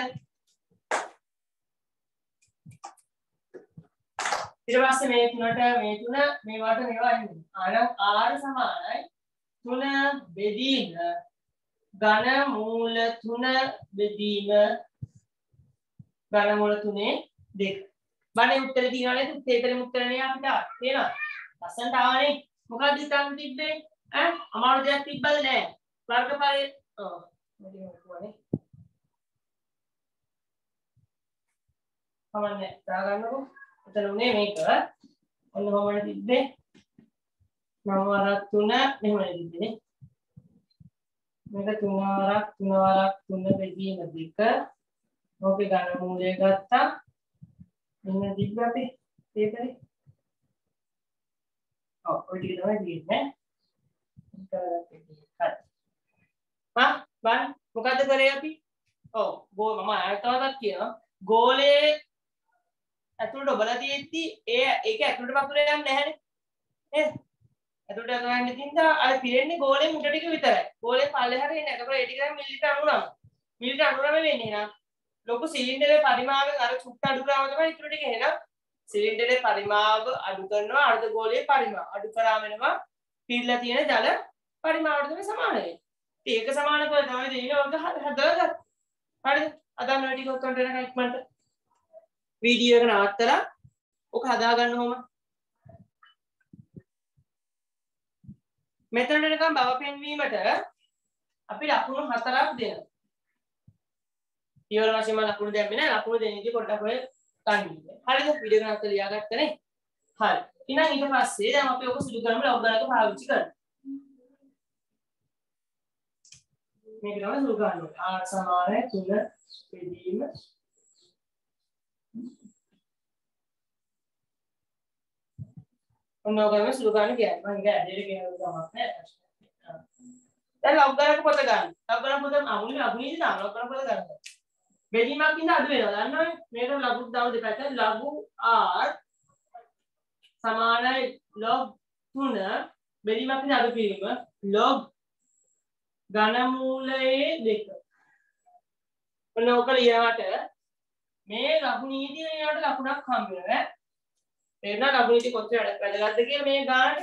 ඊට පස්සේ මේ තුනට මේ තුන මේවට මේවා අයින් වෙනවා R සමානයි 3 බෙදීම ඝන මූල 3 බෙදීම ඝන මූල 3 2 බණේ උත්තර තියෙනවා නේද උත්තේතරෙම උත්තරනේ අපිට තේනවා ලස්සනට ආවනේ මොකක්ද හිතන්න තිබ්බේ ඈ අමාරු දෙයක් තිබ්බද නෑ වර්ගඵලයේ කමන්නේ දාගන්නකො එතන උනේ මේක ඔන්න කොහමද තිබ්බේ 9 වරක් 3 මෙහෙමනේ තිබ්බේ මේක 3 වරක් 3 බෙදීම 2 ඕකේ ඝන මූලය ගත්තා මෙන්න තිබ්බ අපි පේපරේ ඔව් ඔය ටික තමයි තියෙන්නේ හරි බලන්න මොකද්ද කරේ අපි ඔව් ගෝල මම ආයතනයක් කියනවා ගෝලයේ ඇතුළට ඔබලා තියෙද්දි ඒක ඇතුළට වතුර යන්නේ නැහැනේ නේද ඇතුළට යන්නේ තින්දා අර පිරෙන්නේ ගෝලෙන් උඩ ටික විතරයි ගෝලෙන් පල්ලෙහාට එන්නේ එතකොට ඒ ටික මිලිට 99 වෙන්නේ නේද ලොකු සිලින්ඩරේ පරිමාණය අර චුට්ට අඩු කරාම තමයි ඊටු ටික එනවා සිලින්ඩරේ පරිමාව අඩු කරනවා අර්ධ ගෝලයේ පරිමාව අඩු කරාම වෙනවා පිරලා තියෙන ජල පරිමාවට තමයි සමාන වෙන්නේ ඒක සමාන කරලා තමයි දෙන්නේ ඔක හදලා හරිද අදන්න ඔය ටික උත්තර දෙන්න ඉක්මනට වීඩියෝ එක නවත්තලා ඔක හදා ගන්න ඕම මෙතනට නිකන් බව පෙන්වීමට අපි ලකුණු 4ක් දෙනවා ඊවල වශයෙන්ම ලකුණු දෙන්නේ නැහැ ලකුණු දෙන්නේදී පොඩ්ඩක් ඔය ගන්න හරිද වීඩියෝ එක නවත්තලා ලියාගත්තනේ හරි එහෙනම් ඊට පස්සේ දැන් අපි ඔක සුදු කරමු ලොග් ගණක පාවිච්චි කරමු මේක තමයි සුදු ගන්න ඕනේ R සමානයි 3 බෙදීම ඔන්නෝගම සුදු ගන්න කියන්නේ මම ඒක ඇදෙට කියනවා ගමක් නෑ දැන් ලොග් ගණක පොත ගන්න ලොග් ගණක පොත අමුණිදී දාන්න ලොග් ගණක පොත ගන්න බෙදීමක් ඉඳ අඩු වෙනවා දන්නවනේ මේක ලඝු දාව දෙපැත්ත ලඝු R සමානයි log 3 බෙදීමක් ඉඳ අඩු කිරීම log ඝන මූලයේ 2 ඔන්න ඔක ලියවට මේ ලඝු නීතිය යාට ලකුණක් හම්බ වෙනවා තේරෙනවද ලඝු නීතිය කොච්චර වැදගත්ද කියලා මේ ගානට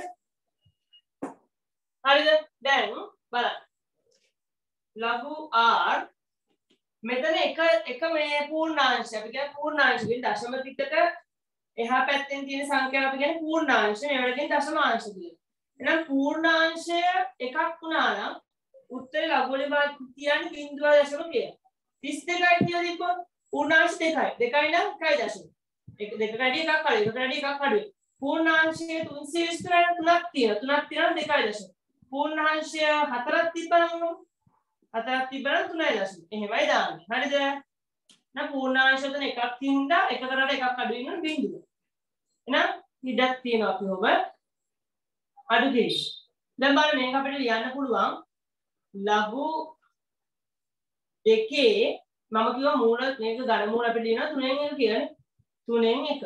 හරිද දැන් බලන්න ලඝු R මෙතන එක මේ පූර්ණාංශය අපි කියන්නේ පූර්ණාංශයෙන් දශම පිටක එහා පැත්තෙන් තියෙන සංඛ්‍යාව අපි කියන්නේ පූර්ණාංශ මේවට කියන්නේ දශමාංශ කියලා. එහෙනම් පූර්ණාංශය එකක් වුණා නම් උත්තරේ ලඝු වලින් කියන්නේ බිංදුව දශම කියලා. 32යි කියලා දීපුවා පූර්ණාංශ 2යි. 2යි නම් 1.0. එක දෙක වැඩි එකක් අඩුයි. එකට වැඩි එකක් අඩුයි. පූර්ණාංශයේ 323 තුනක් තියෙනවා. 2.0. පූර්ණාංශය 4ක් තිබ්බනම් 4ක් තිබ්බනම් 3.0. එහෙමයි දාන්නේ. හරිද? නම් පූර්ණාංශ තුන එකක් තින්දා එකකට එකක් අඩු වෙන බිංදුව. එහෙනම් ඉඩක් තියෙනවා අපි ඔබ අඩු දෙයි. දැන් බලන්න මේක අපිට ලියන්න පුළුවන් ලඝු දෙකේ මම කිව්වා මූල මේක ඝන මූල අපිට ලියනවා 3න් 1 කියන්නේ 3න් 1.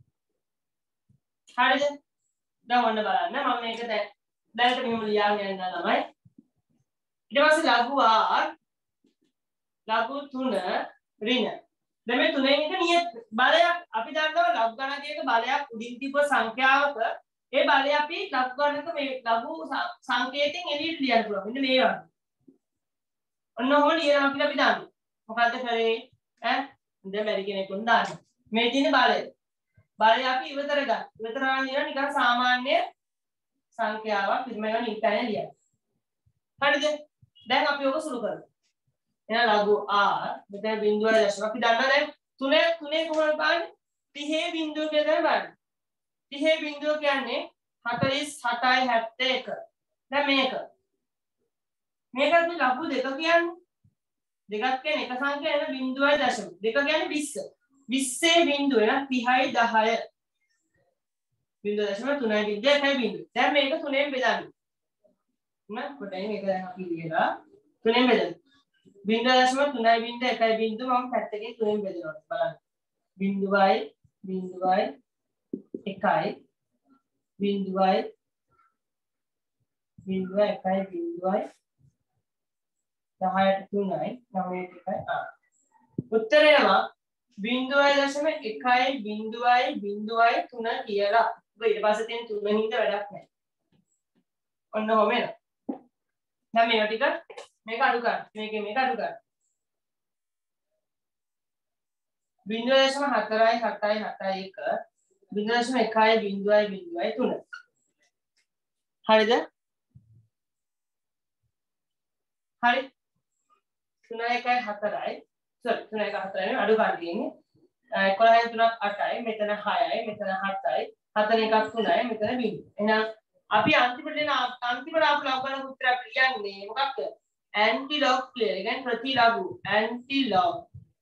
හරිද? දැන් ඔන්න බලන්න මම මේක දැනට මෙහෙම ලියාගෙන යනවා ළමයි. ඊට පස්සේ ලඝු R ලඝු 3 ඍණ. දැන් මේ 3න් 1 නියත බලයක් අපි දන්නවා ලඝු ගණකයක බලයක් උඩින් තිබ්බ සංඛ්‍යාවක ඒ බලය අපි ලඝු ගණක මේ ලඝු සංකේතයෙන් එළියට ලියන්න පුළුවන්. මෙන්න මේ වගේ. ඔන්න ඔහොම ලියනවා කියලා අපි දන්නවා. මොකද්ද කරේ? ඈ දැන් බැරි කෙනෙක් උන් දාන්න. මේ තියෙන බලය. බලය අපි ඉවතර ගන්න. ඉවතර ගන්න නිකන් සංඛ්‍යාවක් පිරිමැගන ඉල්පෑනේ ලියන්න. හරිද? දැන් අපි ඔක සුළු කරමු. එහෙනම් ලඝු r මෙතන බිංදුවයි දශම අපි දන්නා දැන් 3 කොහොමද බලන්නේ? 30 බිංදුව කියලා තමයි බලන්නේ. 30 බිංදුව කියන්නේ 47යි 71. දැන් මේක අපි ලඝු දෙක කියන්නේ. දෙකක් කියන්නේ එක සංඛ්‍යාව එන බිංදුවයි දශම. දෙක කියන්නේ 20. 20 බිංදුව එන 30යි 10. බිංදුව දශම 3යි බිංදුව 1යි බිංදුව. දැන් මේක 3ෙන් බෙදන්න. නේද? කොටයි මේක දැන් අපි ලියලා 3ෙන් බෙදන්න. බිංදුව දශම 3යි බිංදුව 1යි බිංදුව මම පැත්තකින් 3ෙන් බෙදනවා. බලන්න. බිංදුවයි 1යි බිංදුවයි 1යි බිංදුවයි 10ට 3යි 9ට 1යි. උත්තරය නම් 0.1යි බිංදුවයි 3 කියලා. ඊට පස්සේ තියෙන 3 හින්දා වැඩක් නැහැ. ඔන්න ඔහම එනවා. දැන් මේවා ටික මේක අඩු කරන්න. මේක අඩු කරන්න. 0.4යි 7යි 7යි 1 0.1යි බිංදුවයි 3. හරිද? හරි. 3 1යි 4යි. sorry 3 1 4යි අඩු ගන්න තියෙන්නේ. 11යි 3ක් 8යි. මෙතන 6යි. මෙතන 7යි. 4 1ක් 3යි. මෙතන බිංදුව. එහෙනම් අපි අන්තිමට ආපු ලඝු උත්තරය කියන්නේ මොකක්ද? ඇන්ටිලොග් ක්ලියර්. ඒ කියන්නේ ප්‍රතිලඝු ඇන්ටිලොග්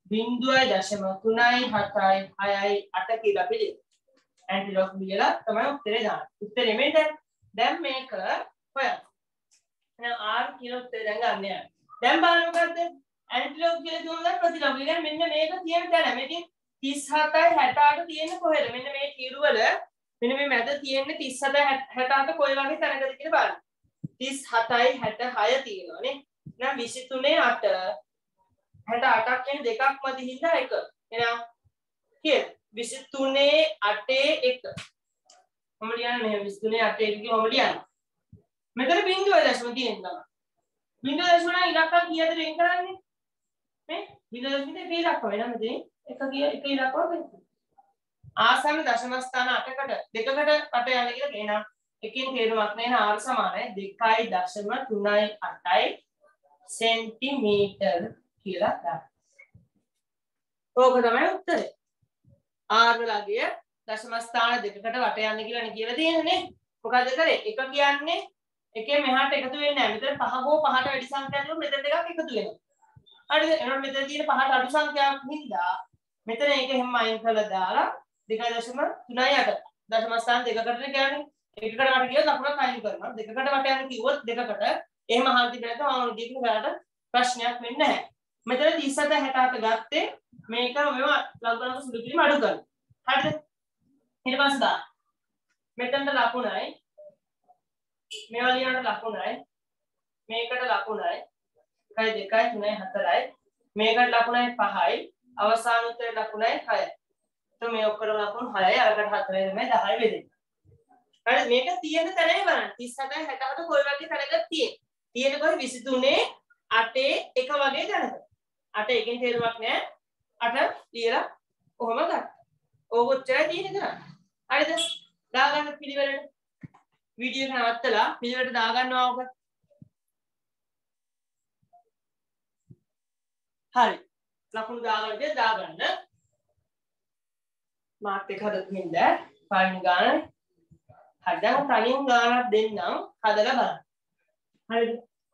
0.3යි 7යි 6යි 8 කියලා පිළිගන්න. ඇන්ටිලොග් කියලා තමයි උත්තරේ දාන්නේ. උත්තරේ මේ දැන් මේක හොයන්න. එහෙනම් r කියලා උත්තරේ දැන් ගන්න යන්න. දැන් බලන්න මොකද්ද? ඇන්ටිලොග් කියලා කියනවා ප්‍රතිලඝු. ඒ කියන්නේ මෙන්න මේක තියෙන තැන. මේකේ 37යි 68 තියෙන්නේ කොහෙද? මෙන්න මේ තීරු වල මෙන්න මේ මැද තියෙන්නේ 37 68 කොයි වගේ තැනකද කියලා බලන්න. 37යි 66 තියෙනවා නේ. එහෙනම් 23 8 68ක් කියන්නේ දෙකක් මැද හින්දා 1. එහෙනම් කිය 23 8 1. මොම ලියන්නේ මෙහෙම 23 8 1 කිව්වම ලියන්න. මෙතන බිංදුව දශම තියෙනවා. බිංදුව දශම නම් ඉලක්ක කීයද වෙන් කරන්නේ? මේ බිංදුව දශමෙන් එක ඉලක්ක වෙනවා මෙතන. එක ඉලක්කව වෙන්. ආසන්න දශම ස්ථාන 8කට දෙකකට කට යන කියලා කියනවා. එකකින් තේරුමක් නැහැ r සමානයි 2.38යි සෙන්ටිමීටර් කියලා ගන්න. ඕක තමයි උත්තරේ. r වලගේ දශම ස්ථාන දෙකකට වට යන්න කියලානේ කියලා තියෙන්නේ. මොකද කරේ? එක කියන්නේ එකේ මෙහාට එකතු වෙන්නේ නැහැ. මෙතන 5 හෝ 5ට වැඩි සංඛ්‍යාවක් තියෙනවා. මෙතන දෙකක් එකතු වෙනවා. හරිද? එහෙනම් මෙතන තියෙන 5ට අඩු සංඛ්‍යාවක් හින්දා මෙතන ඒක හැම අයින් කරලා දාලා 2.38 දශම ස්ථාන දෙකකට කියන්නේ. එකකට වට ගියොත් ලකුණක් අයින් කරනවා. දෙකකට වට යන්න කිව්වොත් දෙකකට එහෙම අහන්න තිබෙන්නත් මම දීපු කරාට ප්‍රශ්නයක් වෙන්නේ නැහැ. මෙතන 37 68 ගත්තේ මේක මේවා ලකුණක සුළු කිරීම අඩු කරනවා. හරිද? ඊට පස්සේ දා මෙතනට ලකුණයි මේවා ලියනට ලකුණයි මේකට ලකුණයි 1 2 3 4යි මේකට ලකුණයි 5යි අවසාන උත්තරේ ලකුණයි 6යි. તો මේ ඔක්කොම ලකුණු 6යි අරකට 4යි තමයි 10යි වෙන්නේ. හරි මේක තියෙන තැනයි බලන්න 37 68 කොයි වගේ තැනකද තියෙන්නේ. තියෙන කොයි 23 8 1 වගේ තැනක. 8 එකෙන් තේරුමක් නැහැ. 8 ලියලා කොහොම ගන්න. ඕක ඔච්චරයි තියෙන්නේ කරා. හරිද? දාගන්න පිළිවෙලට. වීඩියෝ එක නවත්තලා පිළිවෙලට දාගන්නවා ඕක. හරි. ලකුණු දාගන්න. මාත් එක හදපු හින්දා පළවෙනි ගාන. හරි දැන් තනියම ගානක් දෙන්නම් හදලා බලන්න. හරිද?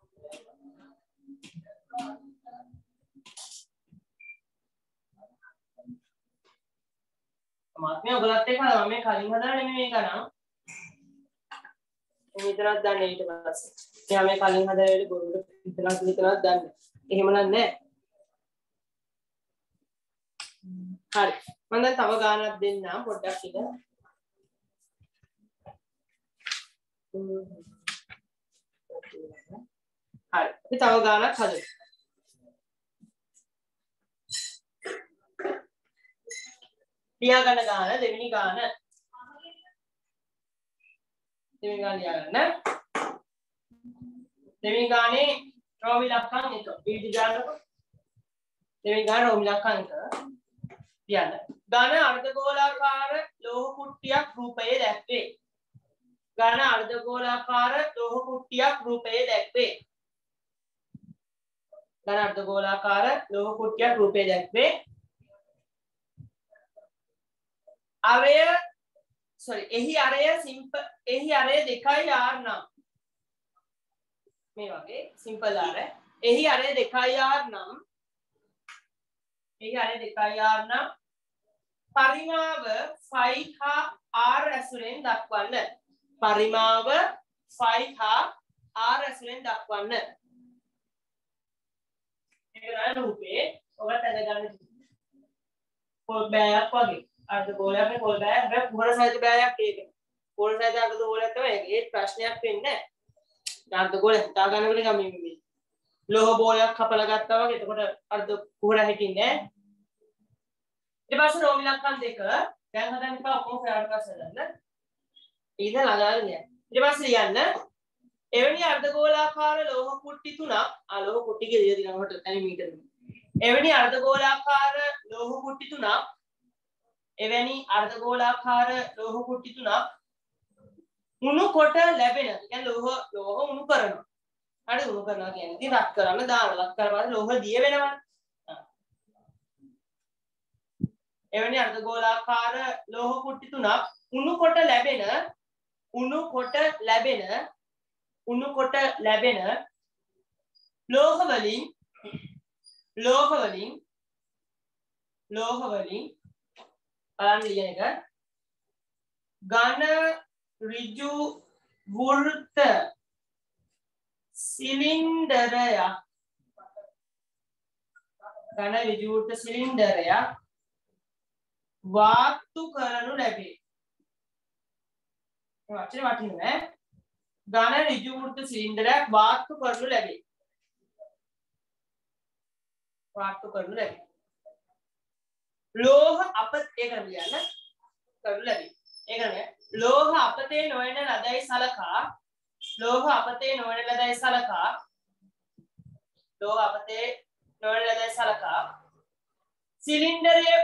මාත් මේ ඔයගලත් එක්ක මම මේ කලින් හදලා නෙමෙයි මේක නම්. මෙතනක් දන්නේ ඊට පස්සේ. එයා මේ කලින් හදලා ඉත බොරුවට විතරක් දන්නේ. එහෙම නෑ. හරි. මම දැන් තව ගානක් දෙන්නම් පොඩ්ඩක් ඉන්න. හරි. අපි තව ගානක් හදමු. ලියාගන්න ගාන දෙවෙනි ගාන. ලියාගන්න. දෙවෙනි ගානේ රෝමි ලක්ෂණ එක. ඊට දාන්නකො. දෙවෙනි ගාන රෝමි ලක්ෂණ එක. ලියන්න. ඝන අර්ධගෝලාකාර ලෝහ කුට්ටියක් රූපයේ දැක්වේ. ඝන අර්ධගෝලාකාර ලෝහ කුට්ටියක් රූපයේ දැක්වේ. ඝන අර්ධගෝලාකාර ලෝහ කුට්ටියක් රූපයේ දැක්වේ. අරය එහි අරය දෙකයි r නම් මේ වගේ සිම්පල් r එහි අරය දෙකයි r නම් පරිමාව phi හා r ඇසුරෙන් දක්වන්න. පරිමාව phi හා r ඇසුරෙන් දක්වන්න. මේක නෑ රූපේ ඔබට දැනගන්න පොල් බෑයක් වගේ අර්ධගෝලයක් නේ පොල් බෑයක් නේද කුහර සහිත බෑයක් ඒක. පොල් සහිත අර්ධගෝලයක් තමයි ඒක. ඒත් ප්‍රශ්නයක් වෙන්නේ නෑ. අර්ධගෝලය හිතා ගන්නකොට නිකන් මේ ලෝහ බෝලයක් කපලා ගත්තා වගේ. එතකොට අර්ධ කුහර හිටින්නේ නෑ. ඊට පස්සේ රෝමි ලක්කම් දෙක දැන් හදන්න එපා ඔක්කොම ෆෑර් පස්සේ හදන්න. ඊට ළඟාගෙන යන්න. ඊට පස්සේ ලියන්න එවැනි අර්ධගෝලාකාර ලෝහ කුට්ටි තුනක් ලෝහ කුට්ටි කියලා දිනනකොට ඇනිමීටර්. එවැනි අර්ධගෝලාකාර ලෝහ කුට්ටි තුනක් උණු කොට ලැබෙන. කියන්නේ ලෝහ උණු කරනවා. හරි උණු කරනවා කියන්නේ ඉතින් රත් කරන්න දාන ලක් කරපාර ලෝහ දිය වෙනවා. එවැනි අර්ධගෝලාකාර ලෝහ කුට්ටි තුනක් උණු කොට ලැබෙන ලෝහ වලින් බලන්න ලියන එක ඝන ඍජු වෘත්ත සිලින්ඩරයක් වාත්තු කරනු ලැබේ. මේ වචනේ වටිනවා ඈ. ඝන ඍජු වෘත්ත සිලින්ඩරයක් වාත්තු කරනු ලැබේ. ලෝහ අපත ඒකම ලියන්න. කරනු ලැබේ. ඒකම ලෝහ අපතේ නොවන ලදයි සලකා සිලින්ඩරයේ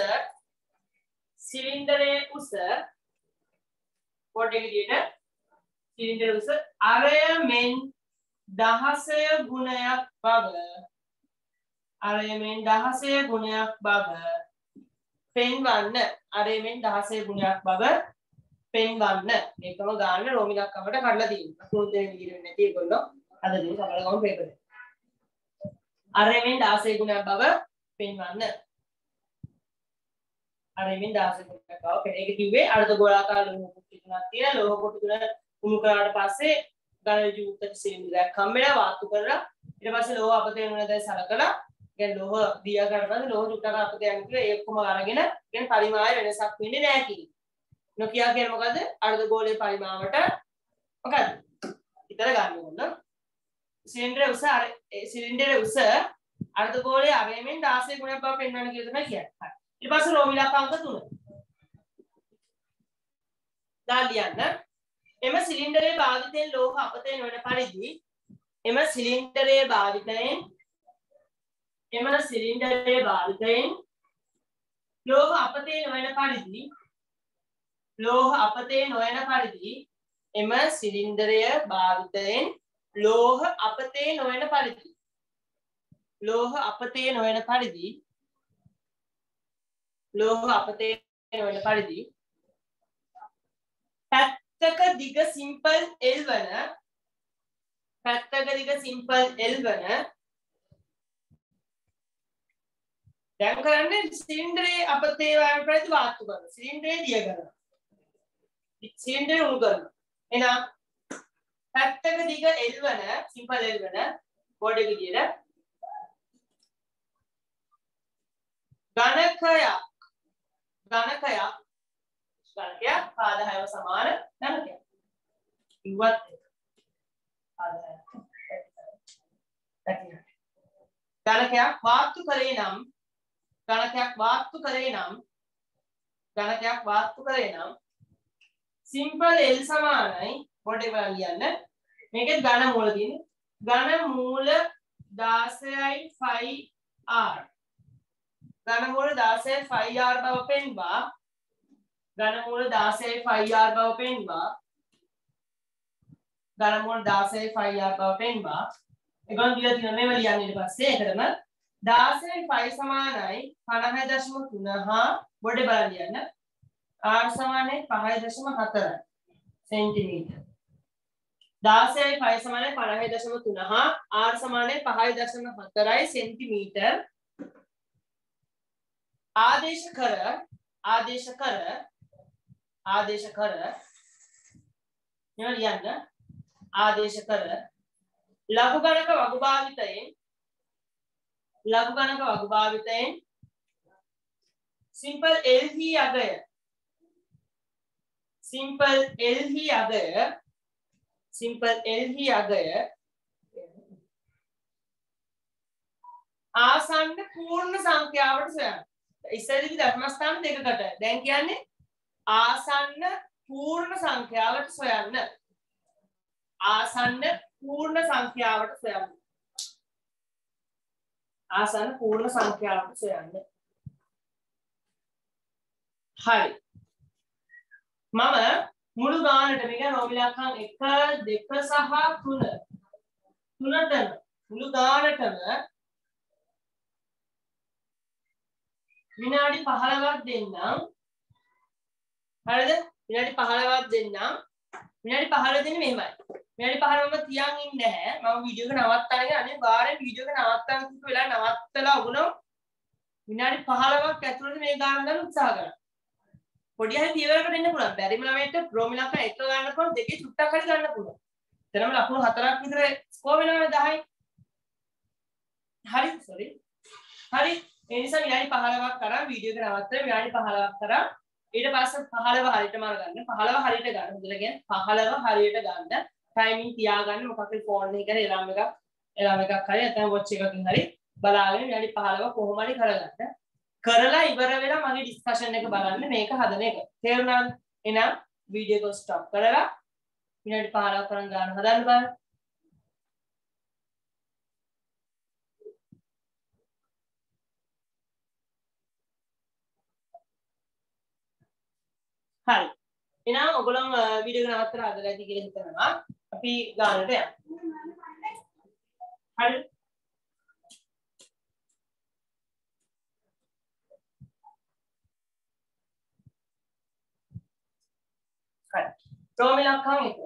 උස පොඩි විදියට සිලින්ඩරයේ උස අරය මෙන් 16 ගුණයක් බව පෙන්වන්න. මේකම ගන්න රෝමි දක්කමට කඩලා තියෙනවා. අකුරු දෙක විදිහට නැති ඒගොල්ලෝ අද දින සකල ගමන් පේපර් එක. අරය මෙන් 16 ගුණයක් බව පෙන්වන්න. ඒක කිව්වේ අර්ධගෝලාකාර ලෝහ කුට්ටි තුනක් තියෙන ලෝහ කුට්ටි තුන උණු කරාට පස්සේ ඝන ඍජු වෘත්ත සිලින්ඩරයක් හම්බෙලා වාතු කරලා ඊට පස්සේ ලෝහ අපතේ වෙනදයි සලකලා කියන්නේ ලෝහ දියා කරපස්සේ ලෝහ චුට්ටක් අපතේ යන කියලා ඒකම අරගෙන කියන්නේ පරිමාය වෙනසක් වෙන්නේ නැහැ කියන. නොකියා කියන්නේ මොකද? අර්ධගෝලයේ පරිමාවට මොකද? විතර ගන්න ඕන. සිලින්ඩරයේ උස අර්ධගෝලයේ අරයමෙන් 16 ගුණයක් බව පෙන්වන්න කියලා තමයි කියන්නේ. ඊට පස්සේ රෝමි ලක්ෂාංක 3. දැන් ලියන්න. එම සිලින්ඩරයේ භාවිතයෙන් ලෝහ අපතේ නොවන පරිදි ලෝහ අපතේ නොවන පරිදි එම සිලින්ඩරය භාවිතයෙන් ලෝහ අපතේ නොවන පරිදි පැත්තක දිග සිම්පල් L වන දැන් කරන්නේ සිලින්ඩරයේ අපතේ වයන් ප්‍රති වාතු කරනවා. සිලින්ඩරේ දිය කරනවා. සිලින්ඩරේ උණු කරනවා. එහෙනම් පැත්තක දිග L වන සිම්පල් L වන බෝඩ් එක විදියට ඝනකයක් පාද 6ව සමාන ඝනකයක්. ඉවත් පාද 6. ඝනකයක් වාතු කරේ නම් සිම්පල් L සමානයි බෝඩ් එක වල ලියන්න. මේකේ ඝන මූල තියෙන්නේ. ඝන මූල 16යි phi r. ඝන මූල 16යි phi r බව පෙන්වා ඝන මෝල් 16යි 5R බවට එන්නවා. ඒගොල්ලෝ දීලා තියෙන මේවා ලියන්න ඊට පස්සේ ඒකටම 16යි 5 සමානයි 50.3 බොඩේ බලන්න ලියන්න. R සමානයි 5.4 සෙන්ටිමීටර්. 16යි 5 සමානයි 50.3 R සමානයි 5.4 සෙන්ටිමීටර්. ආදේශ කර මෙව ලියන්න. ආදේශ කර ලඝු ගණක වගු භාවිතයෙන් simple L අගය ආසන්න පූර්ණ සංඛ්‍යාවට සොයන්න. ඉස්සෙල්ලදී දශම ස්ථාන දෙකකට. දැන් කියන්නේ ආසන්න පූර්ණ සංඛ්‍යාවට සොයන්න. ආසන්න පූර්ණ සංඛ්‍යාවට සොයන්න. ආසන්න පූර්ණ සංඛ්‍යාවට සොයන්න. හරි. මම මුළු ගානට මේක රෝමිලක්කම් 1 2 සහ 3 තුනටම මුළු ගානටම විනාඩි 15ක් දෙන්නම්. හරිද? විනාඩි 15ක් දෙන්නම්. විනාඩි 15 දෙන්නේ මෙහෙමයි. විනාඩි 15ම තියන් ඉන්නේ නැහැ. මම වීඩියෝ එක නවත්තන්නේ අනිවාර්යෙන් වීඩියෝ එක නවත්තන්න කිව්ව වෙලාව නවත්තලා ඔගොල්ලෝ විනාඩි 15ක් ඇතුළත මේ ගාන ගන්න උත්සාහ කරන්න. පොඩි හරි පියවරකට එන්න පුළුවන්. බැරිම ළමයින්ට ප්‍රෝමිලක්ක එක ගන්න පුළුවන්, දෙකේ චුට්ටක් හරි ගන්න පුළුවන්. එතරම් ලකුණු 4ක් විතර ස්කෝර් වෙනවා 10යි. හරි සෝරි. හරි. ඒ නිසා විනාඩි 15ක් කරා වීඩියෝ එක නවත්තලා විනාඩි 15ක් කරා ඊට පස්සේ 15 හරියටම ගන්න. 15 හරියට ගන්න. හොඳට කියන්නේ 15 හරියට ගන්න. ටයිමින් තියාගන්න. මොකක් හරි ෆෝන් එකේ එලාම් එකක් හරි නැත්නම් වොච් එකකින් හරි බලාගෙන විනාඩි 15 කොහොම හරි කරගන්න. කරලා ඉවර වෙලා මගේ ඩිස්කෂන් එක බලන්න මේක හදන එක. තේරුණාද? එහෙනම් වීඩියෝ එක ස්ටොප් කරලා විනාඩි 15ක් කරන් ගන්න හදන්න බලන්න. හරි. එහෙනම් ඔයගොල්ලෝ වීඩියෝ එක නවත්තලා හදලා ඇති කියලා හිතනවා. අපි ගානට යමු. හරි. හරි. ප්‍රෝමිලක්කම් 1.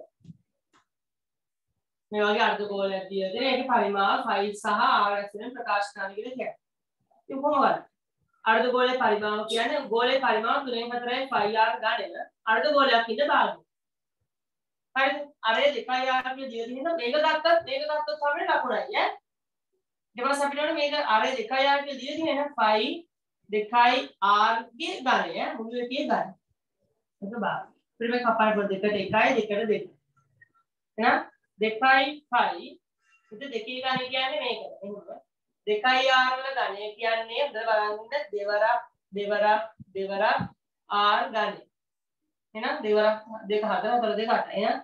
මේ වගේ අර්ධගෝලයක් දීලා තියෙන ඒකේ පරිමාව 5 සහ r ඇතුළෙන් ප්‍රකාශ කරන්න කියලා කියන්නේ. ඒක කොහොමද? අර්ධගෝලයේ පරිමාව කියන්නේ ගෝලයේ පරිමාව 3න් 4යි 5r ගණන අර්ධගෝලයක් ඉඳ භාගය. හරිද? අරේ 2r කියලා දීලා තියෙනවා. මේක ගත්තත් තමයි ලකුණයි ඈ. ඊට පස්සේ අපිට ඕනේ මේක අරේ 2r කියලා දීලා තියෙනවා 5 2r ගේ ගණය මුළු එකේ ගණය. ඒක භාගය. ඊට මේ කපාන පොඩ දෙකට 1යි 2ට 2. එහෙනම් 2යි 5 ඊට දෙකේ ගණය කියන්නේ මේක. එහෙනම් 2r වල ගණය කියන්නේ හොඳ බලන්න දෙවරක් r ගණය. එහෙනම් දෙවරක් 2 4 4 2 8. එහෙනම්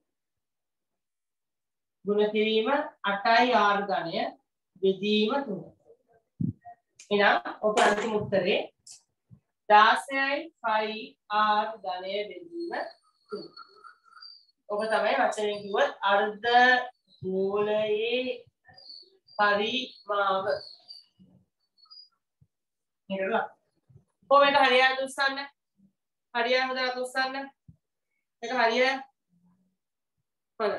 ගුණ කිරීම 8යි r ගණය බෙදීම 3. එහෙනම් ඔක අන්තිම උත්තරේ 16යි 5r ගණය බෙදීම 3. ඔක තමයි වචනෙන් කිව්වොත් අර්ධ ගෝලයේ පරිමාව. නේද? කොහොමද හරියට උස්සන්න? හරියට හොදට උස්සන්න. ඒක හරියට. හොඳයි.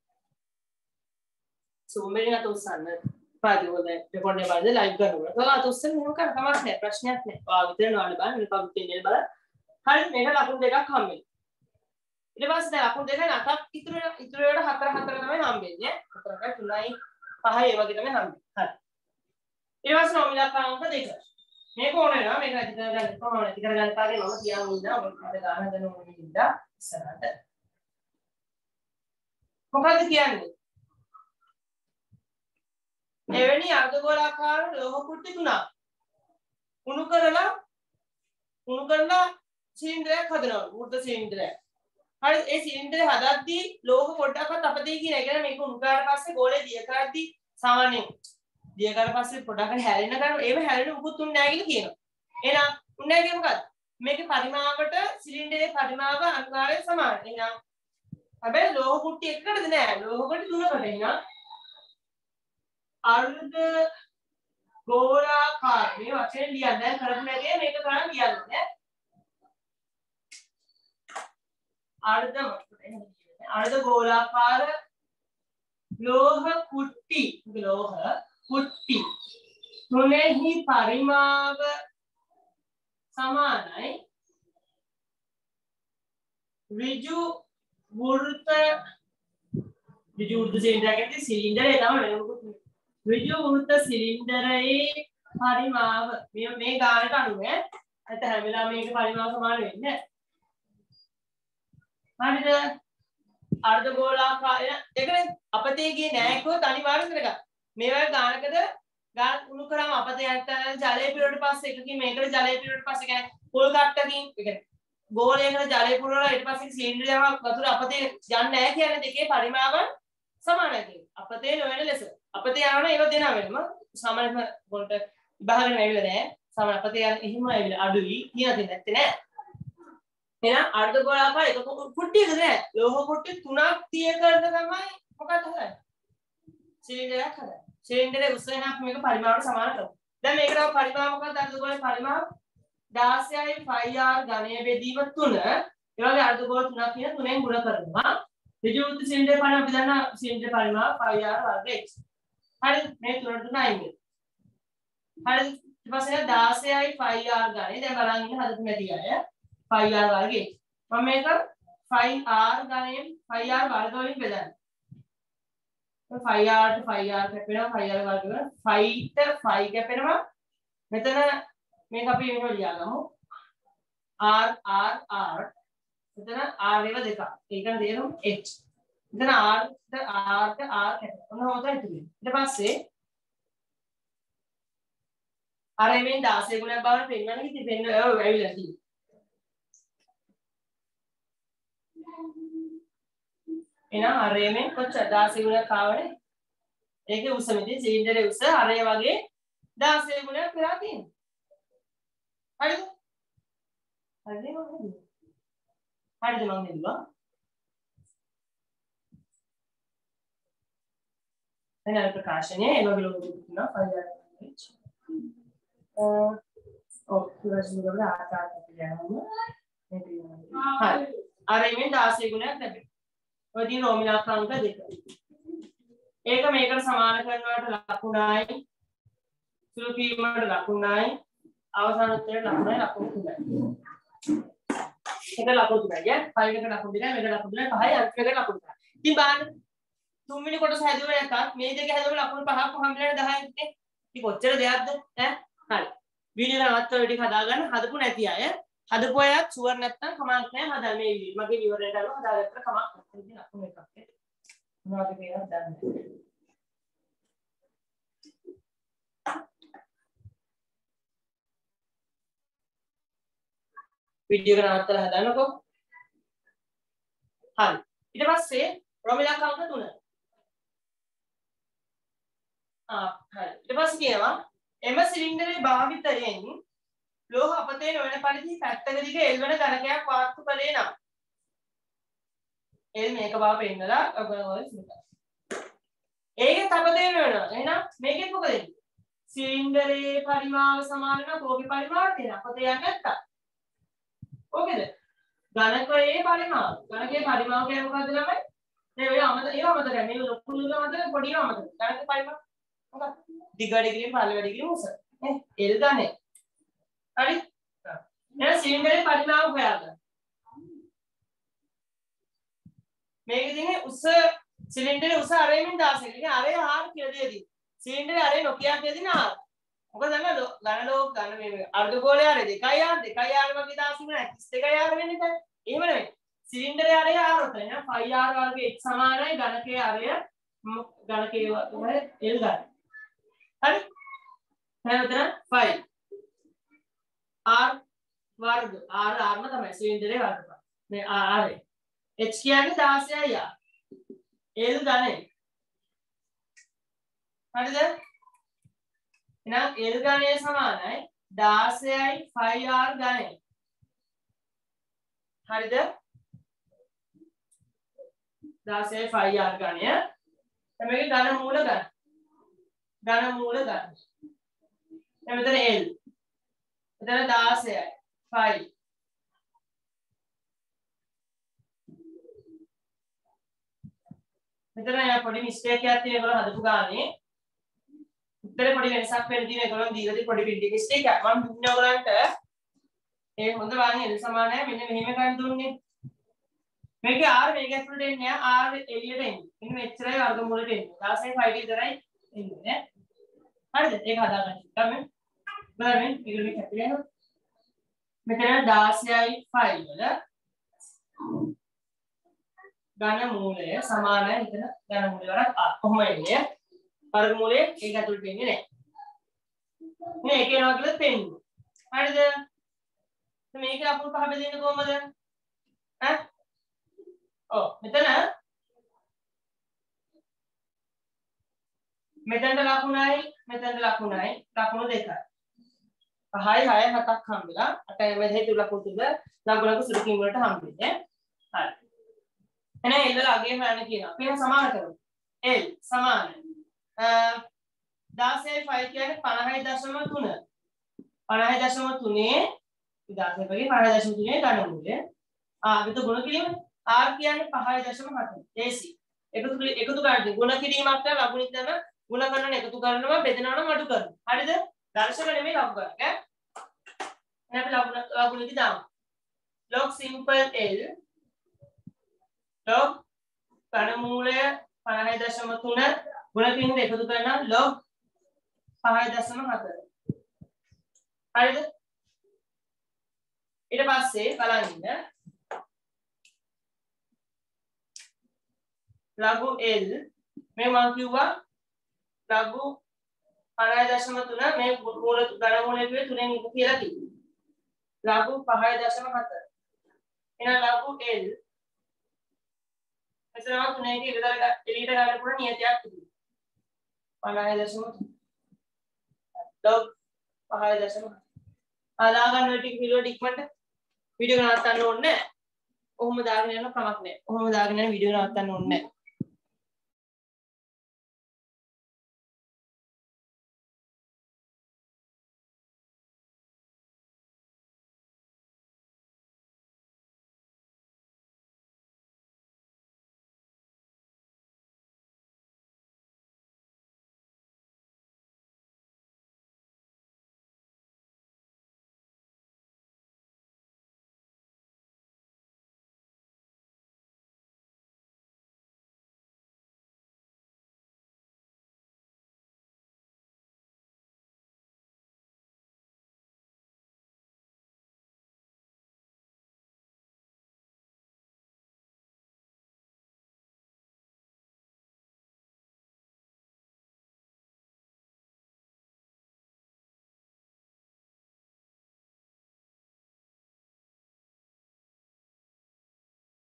සුමෙරියට උස්සන්න. පාදේ හොඳයි. රෙකෝඩ් එක බලන්න ලයිව් කරනවා. ඔයාලා උස්සන්න මොකක් කමක් නැහැ. ප්‍රශ්නයක් නැහැ. ඔයා විතර නෝන බලන්න මේක පුතේ බලන්න. හරි මේක ලකුණු දෙකක් හම්බෙන්නේ. ඊට පස්සේ දැන් ලකුණු දෙක නටක් ඉතුරු වෙලා 4 තමයි හම්බෙන්නේ. 4යි 3යි 5යි ඒ වගේ තමයි හම්බෙන්නේ. හරි. ඊට පස්සේ නොමිලක් අංක 2. මේක ඕනේ නේද? මේක ඇති කරගන්න කොහොමද? ඇති කරගන්න පාගේ මම කියන්න ඉන්නවා. ඔබට ගන්න හදන ඕනේ ඉඳලා ඉස්සරහට. මොකද්ද කියන්නේ? එවැනි අර්ධගෝලාකාර ලෝහ කුට්ටි 3ක් උණු කරලා සිලින්ඩරයක් හදනවා. වෘත්ත සිලින්ඩරයක්. හරි ඒ සිලින්ඩරය හදද්දී ලෝහ පොඩ්ඩක්වත් අපතේ කියන එක මේක උණු කරාට පස්සේ ගෝලය දිය කරද්දී සාමාන්‍යයෙන් දිය කරලා පස්සේ පොඩ්ඩක් හැලෙන කරා ඒව හැලෙන උකුත් උන්නේ නැහැ කියලා කියනවා. එහෙනම් උන්නේ නැහැ කියන්නේ මොකද්ද? මේකේ පරිමාවට සිලින්ඩරයේ පරිමාව අනිවාර්යයෙන් සමානයි. එහෙනම් හැබැයි ලෝහ කුට්ටි එකකටද නෑ. ලෝහ කුට්ටි තුනකට එනවා. අර්ධ ගෝලාකාර මේ වචනේ ලියන්න. දැන් කරපු නැගේ මේක ගන්න ලියන්න ඈ. අර්ධ ගෝලාකාර ලෝහ කුට්ටි තුනෙහි පරිමාව සමානයි ඍජු වෘත්ත සිලින්ඩර් එකේ සිලින්ඩරේ තමයි ඍජු වෘත්ත සිලින්ඩරයේ පරිමාව මේ ගානට අනුව නැත්නම් හැම වෙලාවෙම මේක පරිමාව සමාන වෙන්නේ නැහැ. හරිද? අර්ධ ගෝලාකාර ඒකනේ අපතේ ගියේ නෑ කිව්වොත් අනිවාර්යෙන් කරගන්න. මේ වගේ ගානකද ගාන උණු කරාම අපතේ යන්න ජලය පිරුවට පස්සේ එකකින් මේකට ජලය පිරුවට පස්සේ කියන්නේ පොල් කට්ටකින් ඒ කියන්නේ ගෝලයකට ජලය පුරවලා ඊට පස්සේ සිලින්ඩර් එකක් වතුර අපතේ යන්නේ නැහැ කියන්නේ දෙකේ පරිමාව සමානයි කියන්නේ. අපතේ නොවන ලෙස. අපතේ යනවනේ ඒක දෙනවා වෙනම. සාමාන්‍යම වලට විභාගෙන් ඇවිල්ලා නැහැ. සාමාන්‍ය අපතේ යන එහෙම ඇවිල්ලා අඩුයි කියලා දෙන්නේ නැත්තේ නෑ. එහෙනම් අර්ධ ගෝලාකාර එක කුට්ටියක නෑ. ලෝහ කුට්ටි 3ක් 30 කරන තමයි මොකක්ද හදන්නේ? සිලින්ඩරයක් හදන්නේ. සිලින්ඩරේ උස වෙනක් මේක පරිමාවට සමාන කරමු. දැන් මේකට පරිමාව මොකක්ද? අර්ධ ගෝලයේ පරිමාව 16යි 5r ඝනය බෙදීම 3. ඒ වගේ අර්ධ ගෝල 3ක් කියන 3ෙන් ගුණ කරනවා. ඍජු වෘත්ත සිලින්ඩරේ පරිමාව අපි දන්නා සිලින්ඩරේ පරිමාව 5r වර්ග x. හරිද? මේ 3ට 9 හරිද? ඊට පස්සේ 16යි 5r ඝනය දැන් බලන්න ඉන්න හදපු නැති අය 5r වර්ග x. මම මේක 5r ඝනයෙන් 5r වර්ග වලින් බෙදන්නේ. 5r ට 5r කැපෙනවා 5r වර්ග කරන 5 ට 5 කැපෙනවා. මෙතන මේක අපි එහෙම ලියාගමු. r r r මෙතන r ඒව දෙකක්. ඒකන තේරුම් h. මෙතන r ට r කැපෙනවා. ඔන්න හොතයි තිබෙන්නේ. ඊට පස්සේ අර එමෙන් 16 ගුණයක් බවට පෙන්වන්න කිව්ති පෙන්න ඇවිල්ලා තියෙන්නේ. එහෙනම් අරේමෙන් කොච්චර 16 ගුණයක් ආවනේ. ඒකේ උස මෙතන සිලින්ඩරේ උස අරේ වගේ 16 ගුණයක් වෙලා තියෙනවා. හරිද? හරිද මම හිතුවා. දැන් ප්‍රකාශනයේ ඒ වගේ ලෝක දුන්නා 5h. ඉවසන ගමන් ආකාරයට යනවා. හරි. අරේමෙන් 16 ගුණයක් ලැබෙනවා. ඔය දින රෝමිනාංක දෙක. ඒක මේකට සමාන කරනවට ලකුණයි සුළු කීමකට ලකුණයි අවසාන උත්තරයට ලකුණයි ලකුණු 3යි. එක ලකුණු 3යි ඈ 5 එකට ලකුණු 2යි මේකට ලකුණු 2යි 5යි අංක එකට ලකුණු 3යි. ඉතින් බලන්න තුන්වෙනි කොටස හැදුවේ නැත්නම් මේ දෙක හැදුවම ලකුණු 5ක් හම්බෙලා 10යි ඉන්නේ. ඉතින් කොච්චර දෙයක්ද ඈ හරි. වීඩියෝ එක නවත්තලා ටික හදාගන්න හදපු නැති අය හදපු අයත් ෂුවර් නැත්නම් කමක් නැහැ හදන්න මේ වීඩියෝ. මගේ විවරයට අනුව හදාගත්තට කමක් නැහැ. ඉතින් ලකුණු එකක් ඈ. මොනවද කියලා දන්නේ. වීඩියෝ එක නවත්තලා හදන්නකෝ. හරි. ඊට පස්සේ රෝමිලාංක 3. හරි. ඊට පස්සේ කියනවා එම සිලින්ඩරේ භාවිතයෙන් ලෝහ අපතේ නොවන පරිදි පැත්තක දිග එල්වන ඝනකයක් වාර්තු කළේ නම් එල් මේක බව පෙන්නලා ඔයගොල්ලෝ සිතා. ඒකේ තපදේ වෙනවා. එහෙනම් මේකෙත් මොකද වෙන්නේ? සිලින්ඩරේ පරිමාව සමාන නම් කෝපේ පරිමාව තියෙනවා. අපතේ යන්නේ නැත්තම්. ඕකේද? ඝනකයේ පරිමාව. ඝනකයේ පරිමාව කියන්නේ මොකද්ද ළමයි? මේ ඔය අමතකයි මේ ලොකු ලුණු අමතක පොඩි අමතක. ඝනක පරිමාව මොකක්ද? දිග වැඩි කිරීම පළල වැඩි කිරීම උස. නේ? එල් ගන්නේ. හරි? එහෙනම් සිලින්ඩරේ පරිමාව හොයාගන්න. මේක තියෙන්නේ උස සිලින්ඩරේ උස අරෙමින් 16. ඉතින් අරේ r කියලා දෙදී. සිලින්ඩරේ අරේ නොකිය කියලා දෙන r. මොකද දන්නවද? ඝන මේ අර්ධ ගෝලයේ අරේ 2r වගේ 16 නැහැ. 32r වෙන්නේ නැහැ. එහෙම නෙමෙයි. සිලින්ඩරේ අරේ r උතන. එහෙනම් 5r වර්ගයේ x සමානයි ඝනකයේ අරය ඝනකයේ වගේ l ගන්න. හරි? එහෙනම් 5 r වර්ග r ම තමයි සිලින්ඩරේ වර්ග. මේ r h කියන්නේ 16යි r. l ගණේ. හරිද? එහෙනම් l ගණය සමානයි 16යි 5r ගණය. හරිද? 16යි 5 r ගණය. දැන් මේකේ ඝන මූල ගන්න. ඝන මූල ගන්න. දැන් මෙතන L. මෙතන 16යි 5. මෙතන යා පොඩි මිස්ටේක් එකක් තියෙන ඒගොල්ලෝ හදපු ගානේ. උත්තරේ පොඩි වෙනසක් වෙන්න තියෙන ඒගොල්ලෝ දීලා තියෙන පොඩි පිටික මිස්ටේක් එකක්. මම දුන්නේ ඔයගලන්ට ඒ හොඳ වාගේ L සමානයි මෙන්න මෙහෙම ගන්න දුන්නේ. මේකේ R මේක ඇතුළට එන්නේ R එළියට එන්නේ. ඉතින් මෙච්චරයි වර්ගමූලෙට එන්නේ. 16යි 5 විතරයි එන්නේ නේ. හරිද? ඒක හදාගන්න. තමයි. බලන්න මේක මේ කැපිලා යනවා. මෙතන 16යි 5 වල ඝන මූලය සමානයි එතන ඝන මූලය වරක් කොහොම එන්නේ? වර්ගමූලයේ ඒක ඇතුළට එන්නේ නැහැ. මේ එක එනවා කියලා පෙන්නනවා. හරිද? මේක අපුල් පහ බෙදෙන්නේ කොහමද? ඈ? ඔව් මෙතනට ලකුණයි ලකුණු දෙකයි. 5යි 6යි 7ක් හම්බෙලා 8යි මැද හේතු ලකුණු තුන ලකුණක සුළුකින් වලට හම්බෙන්නේ. හරි. එහෙනම් L වල අගය හොයන්න කියනවා. අපි එහෙනම් සමාන කරමු. L සමාන 16යි 5 කියන්නේ 50.3. 50.3 16යි 50.3 ඝන මූලය. අපි તો ගුණ කිරීම R කියන්නේ 5.7. AC. එකතු කරද්දී ගුණ කිරීමක් කරලා ලකුණු ඉදන ගුණ කරනවා එකතු කරනවා බෙදනවා නම් අඩු කරනවා. හරිද? දර්ශක නෙමෙයි ලකුණු කරන්නේ. එහෙනම් අපි ලකුණු ඉදි දාමු. log simple L log ඝන මූලය 50.3 ගුණ කිරීම එකතු කරනවා log 5.4. හරිද? ඊට පස්සේ බලන්න ලඝු L මේ මම කිව්වා ලඝු 5.3 මේ මූල ඝන මූලයේ 3න් 1 කියලා කිව්වා. ලඝු 5.4. එහෙනම් ලඝු L මෙතන 3ක ඉවතර එළියට ගන්න පුළුවන් නියතයක් තිබුණා. 50.3 log 5.4. ආලා ගන්න ටික පිළිවෙලට ඉක්මනට වීඩියෝ එක නවත්තන්න ඕනේ නැහැ. ඔහොම දාගෙන යන කමක් නැහැ. ඔහොම දාගෙන යන වීඩියෝ නවත්තන්න ඕනේ නැහැ.